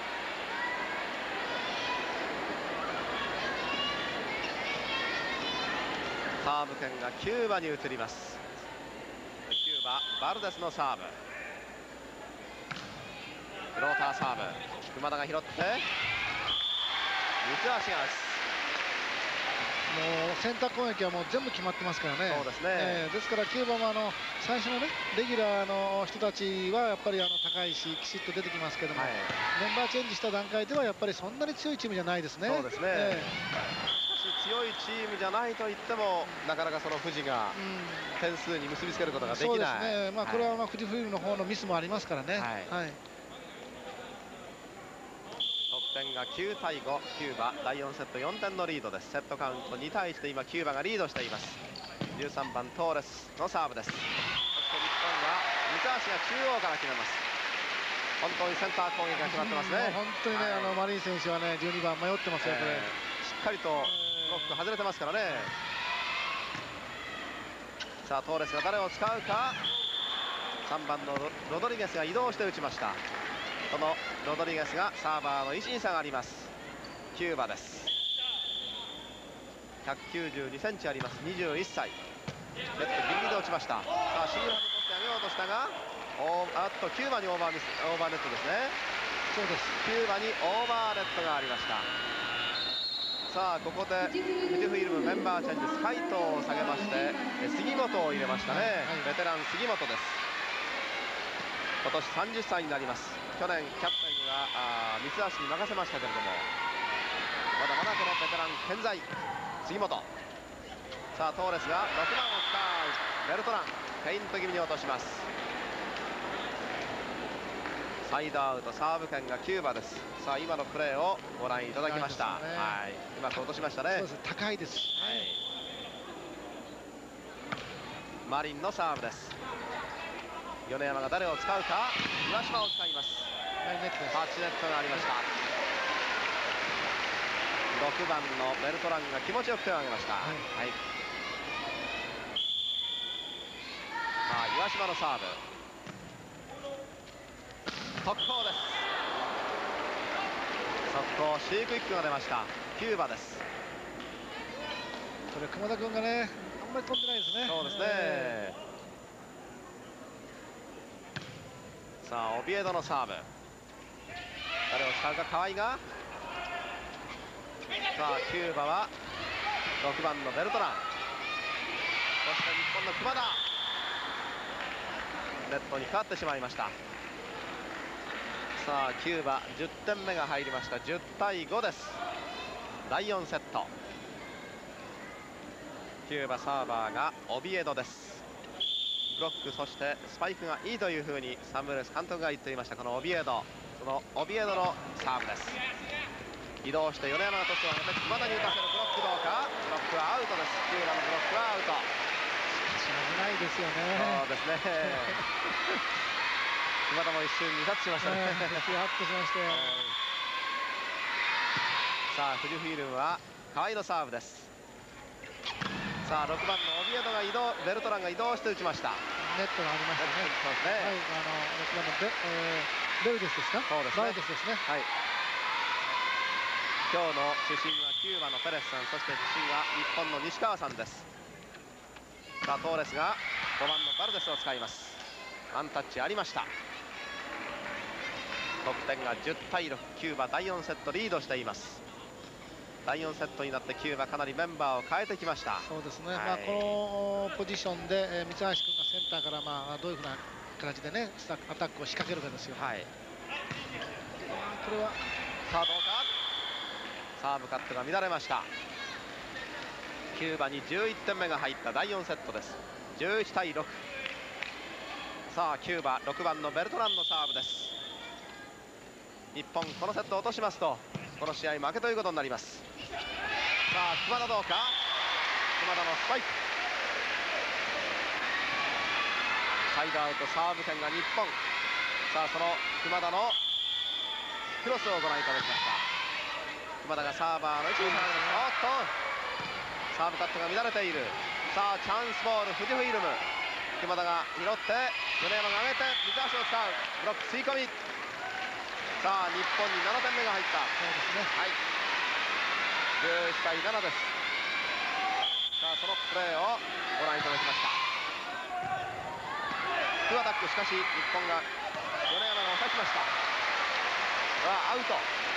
D: サーブ権がキューバに移ります。キューババルデスのサーブ、フローターサーブ、熊田が拾って三橋が打つ。
E: もうセンター攻撃はもう全部決まってますからね。
D: そうですね
E: えーですからキューバもあの最初のねレギュラーの人たちはやっぱりあの高いしきちっと出てきますけども、
D: はい
E: メンバーチェンジした段階ではやっぱりそんなに強いチームじゃないですね。
D: そうですね
E: え
D: しかし強いチームじゃないと言ってもなかなかその富士が
E: ーうん
D: 点数に結びつけることができない。
E: そうですね。まあこれは
D: い
E: まあ富士フイルムの方のミスもありますからね。
D: はい
E: はい。
D: 得点がきゅうたいご、キューバだいよんセットよんてんのリードです。セットカウントにたいいちで今キューバがリードしています。じゅうさんばんトーレスのサーブです。そして日本は三橋が中央から決めます。本当にセンター攻撃が決まってますね。
E: もう本当にね、
D: はい
E: あのマリン選手はねじゅうにばん迷ってますよこれ。
D: えーしっかりとブロック外れてますからね。さあトーレスが誰を使うか。さんばんのロロドリゲスが移動して打ちました。このロドリゲスがサーバーの位置に下がります。キューバです。ひゃくきゅうじゅうにセンチあります。にじゅういっさい。ネットギリギリで落ちました。さあシーラーに取ってあげようとしたが、おあっとキューバにオーバーミスオーバーネットですね。
E: そうです。
D: キューバにオーバーネットがありました。さあここで富士フイルムメンバーチェンジです。海藤を下げましてえ杉本を入れましたね、
E: はい
D: ベテラン杉本です。今年さんじゅっさいになります。去年キャプテンはあ三橋に任せましたけれども、まだまだこのベテラン健在杉本。さあトーレスがろくばんを使うベルトラン、フェイント気味に落とします。サイドアウト、サーブ権がキューバです。さあ今のプレーをご覧いただきました。
E: 高いですね
D: はい、うまく落としましたね。
E: そうです。高いです。
D: はいマリンのサーブです。米山が誰を使うか。岩島を使います。
E: はい、ネットです。
D: タッチネットがありました。ろくばんのベルトランが気持ちよく手を挙げました。
E: はい
D: はいさあ岩島のサーブ、速攻です。速攻シークイックが出ました。キューバです。
E: これ熊田君がねあんまり飛んでないですね。
D: そうですね、
E: え
D: さあオビエドのサーブ、誰を使うか。河合が、さあキューバはろくばんのベルトラン、そして日本の熊田、ネットにかかってしまいました。さあキューバじゅってんめが入りました。じゅうたいごです。だいよんセット。キューバサーバーがオビエドです。ブロックそしてスパイクがいいというふうにサンブレス監督が言っていました。このオビエド、そのオビエドのサーブです。移動して米山がトスを上げて熊田に打たせる。ブロックどうか。ブロックはアウトです。キューバのブロックはアウト。
E: 危ないですよね。
D: そうですね熊田も一瞬離脱しましたね。
E: ヒヤッとしましたよ。
D: さあ富士フイルムは河合のサーブです。さあろくばんのオビエドが移動、ベルトランが移動して打ちました。
E: ネットがありましたね。
D: そうですね、
E: はい、あのろくばんのベ、えー、ベルデスですか。
D: そうですね
E: バルデスですね。
D: はい、今日の主審はキューバのペレスさん、そして主審は日本の西川さんです。さあトーレスがごばんのバルデスを使います。ワンタッチありました。得点がじゅうたいろく、キューバだいよんセットリードしています。だいよんセットになってキューバかなりメンバーを変えてきました。
E: そうですね、
D: はい
E: まあ、このポジションで、えー、三橋君がセンターから、まあ、どういうふうな形でねスタアタックを仕掛けるかですよ。
D: はい、
E: これは
D: さあどうか。サーブカットが乱れました。キューバにじゅういってんめが入っただいよんセットです。じゅういちたいろく。さあキューバろくばんのベルトランのサーブです。日本このセット落としますとこの試合負けということになります。さあ熊田どうか。熊田のスパイク、ササイドアウトサーブ権が日本。さあその熊田のクロスをご覧いただきました。熊田がサーバーの位置に下がります。おっとサーブカットが乱れている。さあチャンスボール富士フイルム。熊田が拾って米山が上げて水足を使うブロック吸い込み。さあ日本にななてんめが入った。
E: そうですね。
D: はいじゅういちたいななです。さあそのプレーをご覧いただきました。フアタック、しかし日本が米山が抑えきました。はアウト。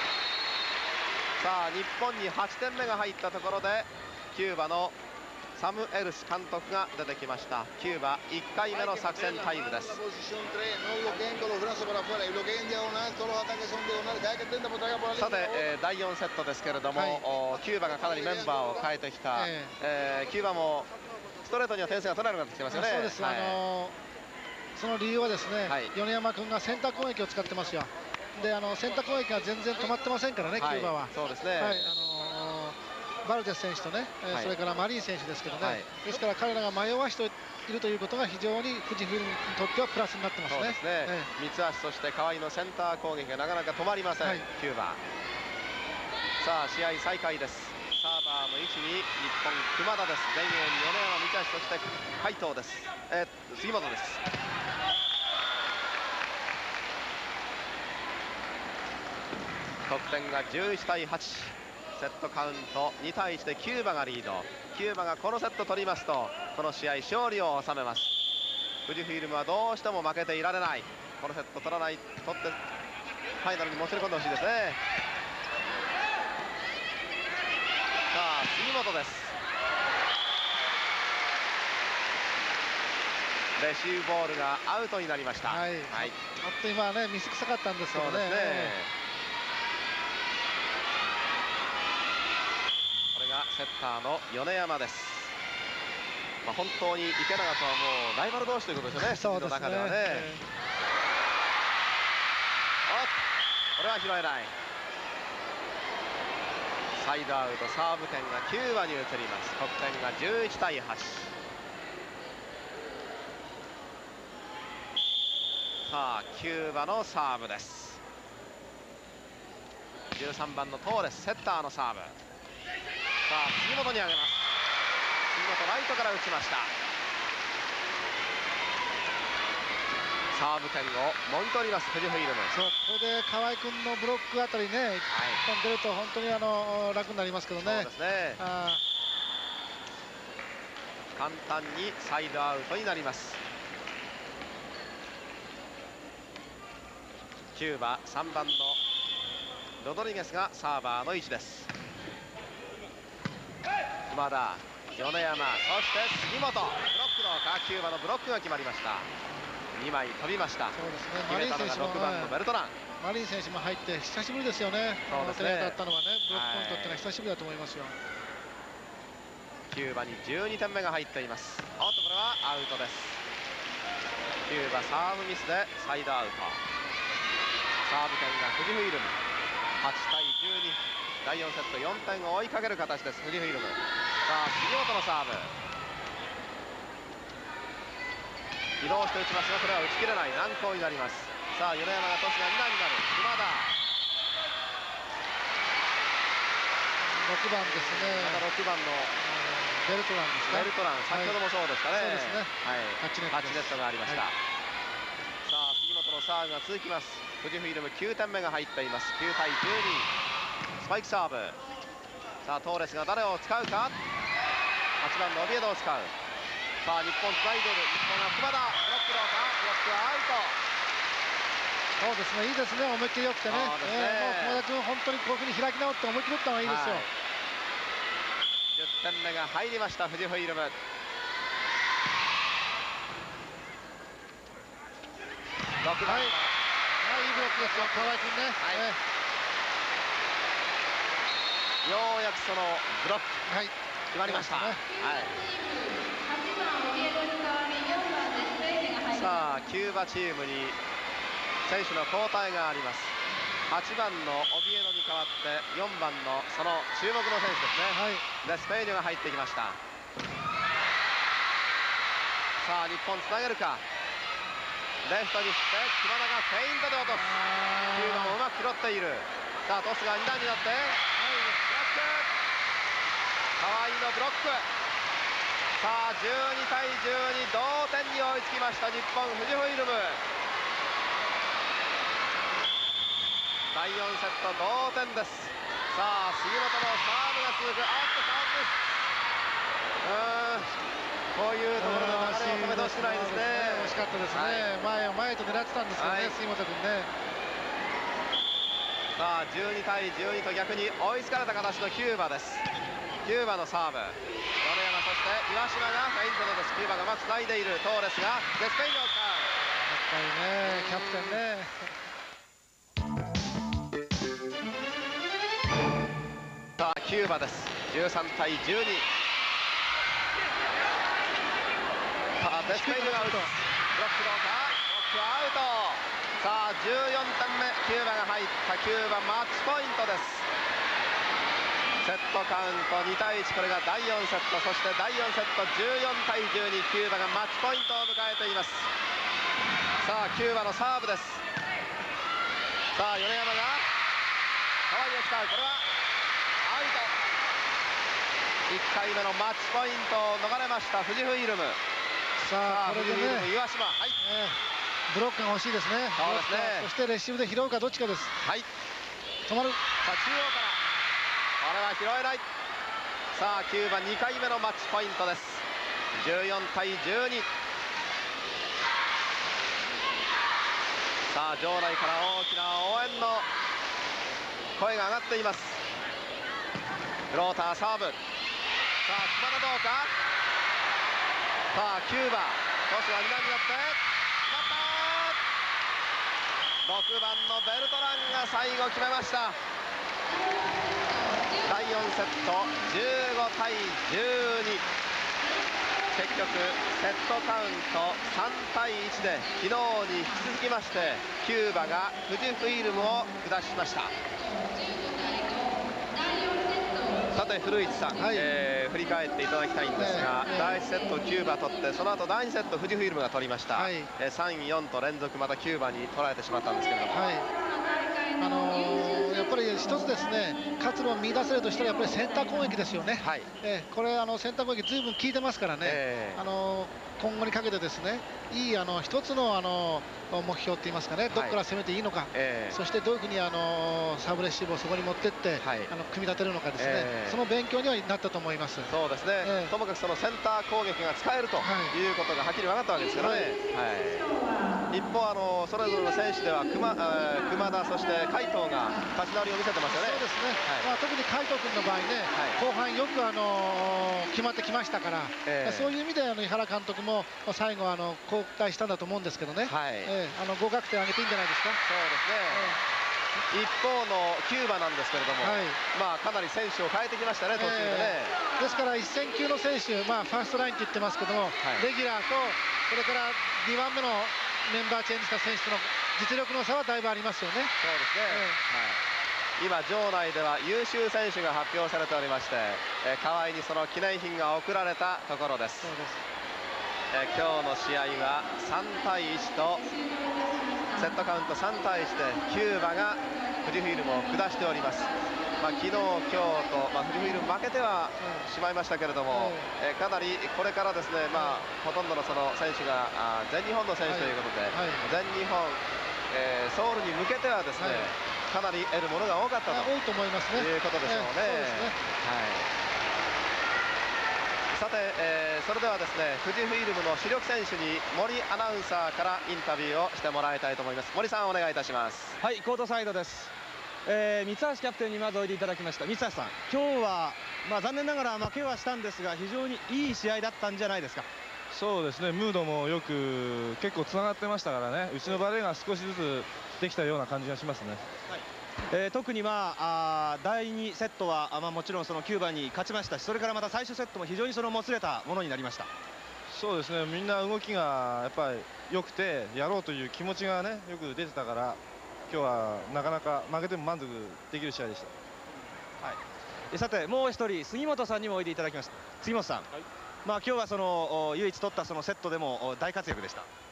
D: さあ日本にはちてんめが入ったところでキューバのサム・エルス監督が出てきました。キューバいっかいめの作戦タイムです。さて、えー、だいよんセットですけれども、はい、キューバがかなりメンバーを変えてきた、えーえー、キューバもストレートには点数が取れなくなってきてますよね。
E: そうです、はい、あのー、その理由はですね、はい、米山君がセンター攻撃を使ってますよ。であのセンター攻撃が全然止まってませんからね、はい、キューバは。
D: そうですね、
E: はい、あのー、バルデス選手とね、はい、それからマリン選手ですけどね、はい、ですから彼らが迷わしているということが非常に富士フイルムにとってはプラスになってますね。そうですね、え
D: え、三橋そして河合のセンター攻撃がなかなか止まりません、はい、キューバ。さあ試合再開です。サーバーの位置に日本熊田です。前衛に米山、三橋そして海藤です、えー、杉本です。得点がじゅういちたいはち、セットカウントにたいいちでキューバがリード。キューバがこのセット取りますとこの試合勝利を収めます。富士フイルムはどうしても負けていられない。このセット取らない取ってファイナルに持ち込んでほしいですね。さあ杉本です。レシーブボールがアウトになりました。はい、はい、
E: ちょっと今はねミス臭かったんですけどね。そうですね、
D: セッターの米山です。まあ、本当に池永とはもうライバル同士ということですよね。そうですね。の中ではね。えー、おっ、これは拾えない。サイドアウトサーブ権がキューバに移ります。得点がじゅういちたいはち。さあキューバのサーブです。じゅうさんばんのトーレス、セッターのサーブ。さあ杉本に上げます。杉本ライトから打ちました。サーブ権をもぎ取ります富士フイルム。
E: そう、ここで河合君のブロックあたりね、はい、一本出ると本当にあの楽になりますけどね。
D: そうですね、あ簡単にサイドアウトになります。キューバさんばんのロドリゲスがサーバーの位置です。熊田、米山、そして杉本、ブロックのか、キューバのブロックが決まりました。にまい飛びました。
E: そうですね、マリン選手もろくばんのベルトラン、マリン選手も入って久しぶりですよね。そうですね、だったのはね、ブロックポイントっていうのは久しぶりだと思いますよ。
D: キューバにじゅうにてんめが入っています。おっとこれはアウトです。キューバサーブミスでサイドアウト。サーブ権が富士フイルム。はちたいじゅうに、だいよんセットよんてんを追いかける形です富士フイルム。さあ杉本のサーブ、移動して打ちますがこれは打ち切れない、難攻になります。さあ米山がトスがにだんになる。熊田
E: ろくばんですね。
D: またろくばんの
E: ベルトランですね。
D: ベルトラン、先ほどもそうでしたね。
E: はい、そうですね、
D: はい、はちネットがありました。はい、さあ杉本のサーブが続きます。富士フイルムきゅうてんめが入っています。きゅうたいじゅうに、スパイクサーブ。さあトーレスが誰を使うか。はちばんのオビエドを使う。さあ日本つないでいる。日本が熊田、ブロックどうか。ブロックはアウ
E: ト。そうですね、いいですね、思いっきりよくてね。そうですね、えー、もう熊田君本当にこういうふうに開き直って思いっきり打った方がいいですよ。はい、
D: じゅってんめが入りました富士フイルム。ろくばん、はい、
E: はい、いいブロックですよ河合君ね。はい、え
D: ー、ようやくそのブロック、はい、決まりました。ね、はい、さあキューバチームに選手の交代があります。はちばんのオビエドに代わってよんばんのその注目の選手ですね、はい、デスペーニョが入ってきました。さあ日本つなげるか。 レフトに振って熊田がフェイントで落とす。キューバもうまく拾っている。さあトスがに段になって、はい、ブロック、河合のブロック。さあじゅうにたいじゅうに、同点に追いつきました日本富士フイルム。だいよんセット同点です。さあ杉本のサーブが続く。あっとサーブです。うーん、こういうところの流れを止めてほしくないですね。
E: 惜しかったですね、はい、前を前と狙ってたんですけどね、はい、杉本君ね。
D: さあじゅうにたいじゅうにと逆に追いつかれた形のキューバです。キューバのサーブ、米山、そして岩島がフェイントでです。キューバがうまくつないでいる。トーレスがデスペインを使う。
E: やっぱりね、キャプテンね。
D: さあキューバです。じゅうさんたいじゅうに。さあデスペインがアウト。ブロックどうか。ブロックアウト。さあじゅうよんてんめ、キューバが入った。キューバマッチポイントです。セットカウントにたいいち、これがだいよんセット。そしてだいよんセットじゅうよんたいじゅうに、キューバがマッチポイントを迎えています。さあキューバのサーブです。さあ米山が河合を使う。これはアウト。いっかいめのマッチポイントを逃れました富士フイルム。
E: さあこれでね、
D: 岩島、はい、
E: えー、ブロックが欲しいですね。
D: そうですね。
E: そしてレシーブで拾うかどっちかです。
D: はい、
E: 止まる。
D: さあ中央からこれは拾えない。さあキューバにかいめのマッチポイントです。じゅうよんたいじゅうに。さあ場内から大きな応援の声が上がっています。フローターサーブ。さあ熊田どうか。さあキューバトスがに段になってろくばんのベルトランが最後決めました。だいよんセットじゅうごたいじゅうに。結局セットカウントさんたいいちで昨日に引き続きましてキューバが富士フイルムを下しました。さて古市さん、はい、えー、振り返っていただきたいんですが、えー、だいいちセットキューバ取って、その後だいにセット富士フイルムが取りました、はい、えー、さん、よんと連続またキューバに取られてしまったんですけれども、はい、
E: あのー、やっぱり一つですね、活路を見出せるとしたらやっぱりセンター攻撃ですよね、はい、えー、これあのセンター攻撃ずいぶん効いてますからね、えー、あのー、今後にかけてですね、いいあの一つのあの目標って言いますかね、どこから攻めていいのか、はい、えー、そしてどういうふうにあのサーブレシーブをそこに持ってって、はい、あの組み立てるのかですね、えー、その勉強にはなったと思います。
D: そうですね、えー、ともかくそのセンター攻撃が使えるということがはっきり分かったわけですからね、はいはい、一方あのそれぞれの選手では熊、えー、熊田そして海藤が立ち直りを見せてますよね。
E: そうですね、はい、まあ、特に海藤君の場合ね、はい、後半よくあの決まってきましたから、えー、そういう意味であの井原監督も最後あの交代したんだと思うんですけどね、はい、えー、あの合格点上げていいんじゃないですか。
D: そうですね、えー、一方のキューバなんですけれども、はい、まあかなり選手を変えてきましたね、途中でね、
E: えー、ですから一戦級の選手、まあ、ファーストラインって言ってますけども、はい、レギュラーとそれからにばんめのメンバーチェンジした選手との実力の差はだいぶありますよね。そうですね、
D: えー、はい、今場内では優秀選手が発表されておりまして、えー、河合にその記念品が贈られたところです。そうです、えー、今日の試合はさんたいいちとセットカウントさんたいいちでキューバが富士フイルムを下しております。まあ、昨日、今日と、まあ、富士フイルム負けてはしまいましたけれども、うん、えー、かなりこれからですね、まあ、ほとんどのその選手があ全日本の選手ということで、はいはい、全日本、えー、ソウルに向けてはですね、はい、かなり得るものが多かったと、
E: 多いと思いますね、
D: いうことでしょうね。えー、そうですね、はい、さて、えー、それではですね富士フイルムの主力選手に森アナウンサーからインタビューをしてもらいたいと思います。森さん、お願いいたします。
A: はい、コートサイドです。えー、三橋キャプテンにまずおいでいただきました。三橋さん、今日は、まあ、残念ながら負けはしたんですが非常にいい試合だったんじゃないですか。
H: そうですね、ムードもよく結構つながってましたからね、うちのバレーが少しずつできたような感じがしますね。
A: はい、えー、特に、まあ、あだいにセットはあ、まあ、もちろんそのキューバに勝ちましたし、それからまた最終セットも非常にそのもつれたものになりました。
H: そうですね、みんな動きがやっぱり良くてやろうという気持ちがねよく出てたから、今日はなかなか負けても満足できる試合でした。
A: はい、さてもう一人杉本さんにもおいでいただきました。杉本さん、はい、まあ今日はその唯一取ったそのセットでも大活躍でした。
I: い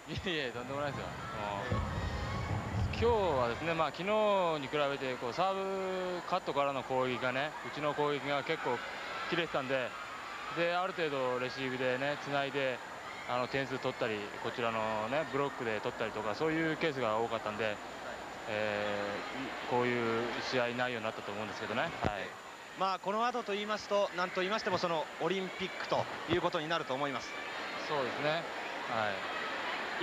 I: いえいえ、とんでもないですよ。今日はですね、まあ昨日に比べてこうサーブカットからの攻撃がね、うちの攻撃が結構切れてたんで、である程度レシーブでねつないであの点数取ったり、こちらのねブロックで取ったりとか、そういうケースが多かったんで、えー、こういう試合内容になったと思うんですけどね。はい。
A: まあこの後と言いますと、何と言いましてもそのオリンピックということになると思います。
I: そうですね。はい。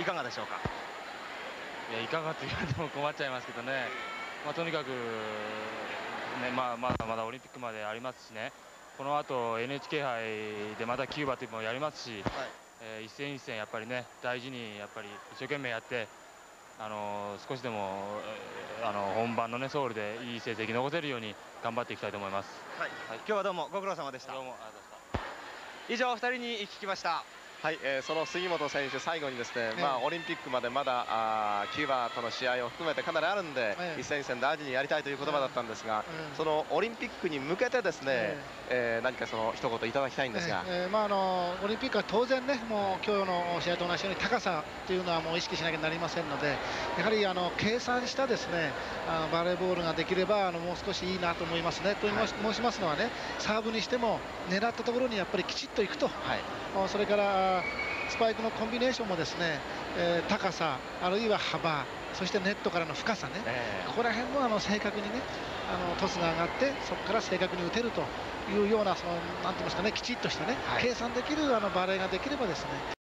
A: いかがでしょうか。
I: いや、いかがと言われても困っちゃいますけどね。まあとにかくね、まあまだまだオリンピックまでありますしね。この後 エヌエイチケー 杯でまたキューバというのもやりますし、はい、えー、一戦一戦やっぱりね大事にやっぱり一生懸命やって、あのー、少しでも、えー、あの本番のねソウルでいい成績残せるように頑張っていきたいと思います。
A: はい。はい、今日はどうもご苦労様でした。
I: どうもありがとうございました。
A: 以上ふたりに聞きました。
D: はい、えー、その杉本選手、最後にですね、まあ、オリンピックまでまだあキューバとの試合を含めてかなりあるんで、えー、一戦一戦大事にやりたいという言葉だったんですが、えー、そのオリンピックに向けてですね、えーえー、何かその一言いただきたいんですが、
E: えーえーまあ、あのオリンピックは当然ね、もう今日の試合と同じように高さというのはもう意識しなきゃなりませんので、やはりあの計算したですねあのバレーボールができればあのもう少しいいなと思いますね。と申しますのはね、サーブにしても狙ったところにやっぱりきちっといくと、はい、それからスパイクのコンビネーションもですね、えー、高さあるいは幅、そしてネットからの深さね、えー、ここら辺もあの正確にねあのトスが上がってそこから正確に打てるというようなそのなんて言いますかね、きちっとしたね、はい、計算できるあのバレーができればですね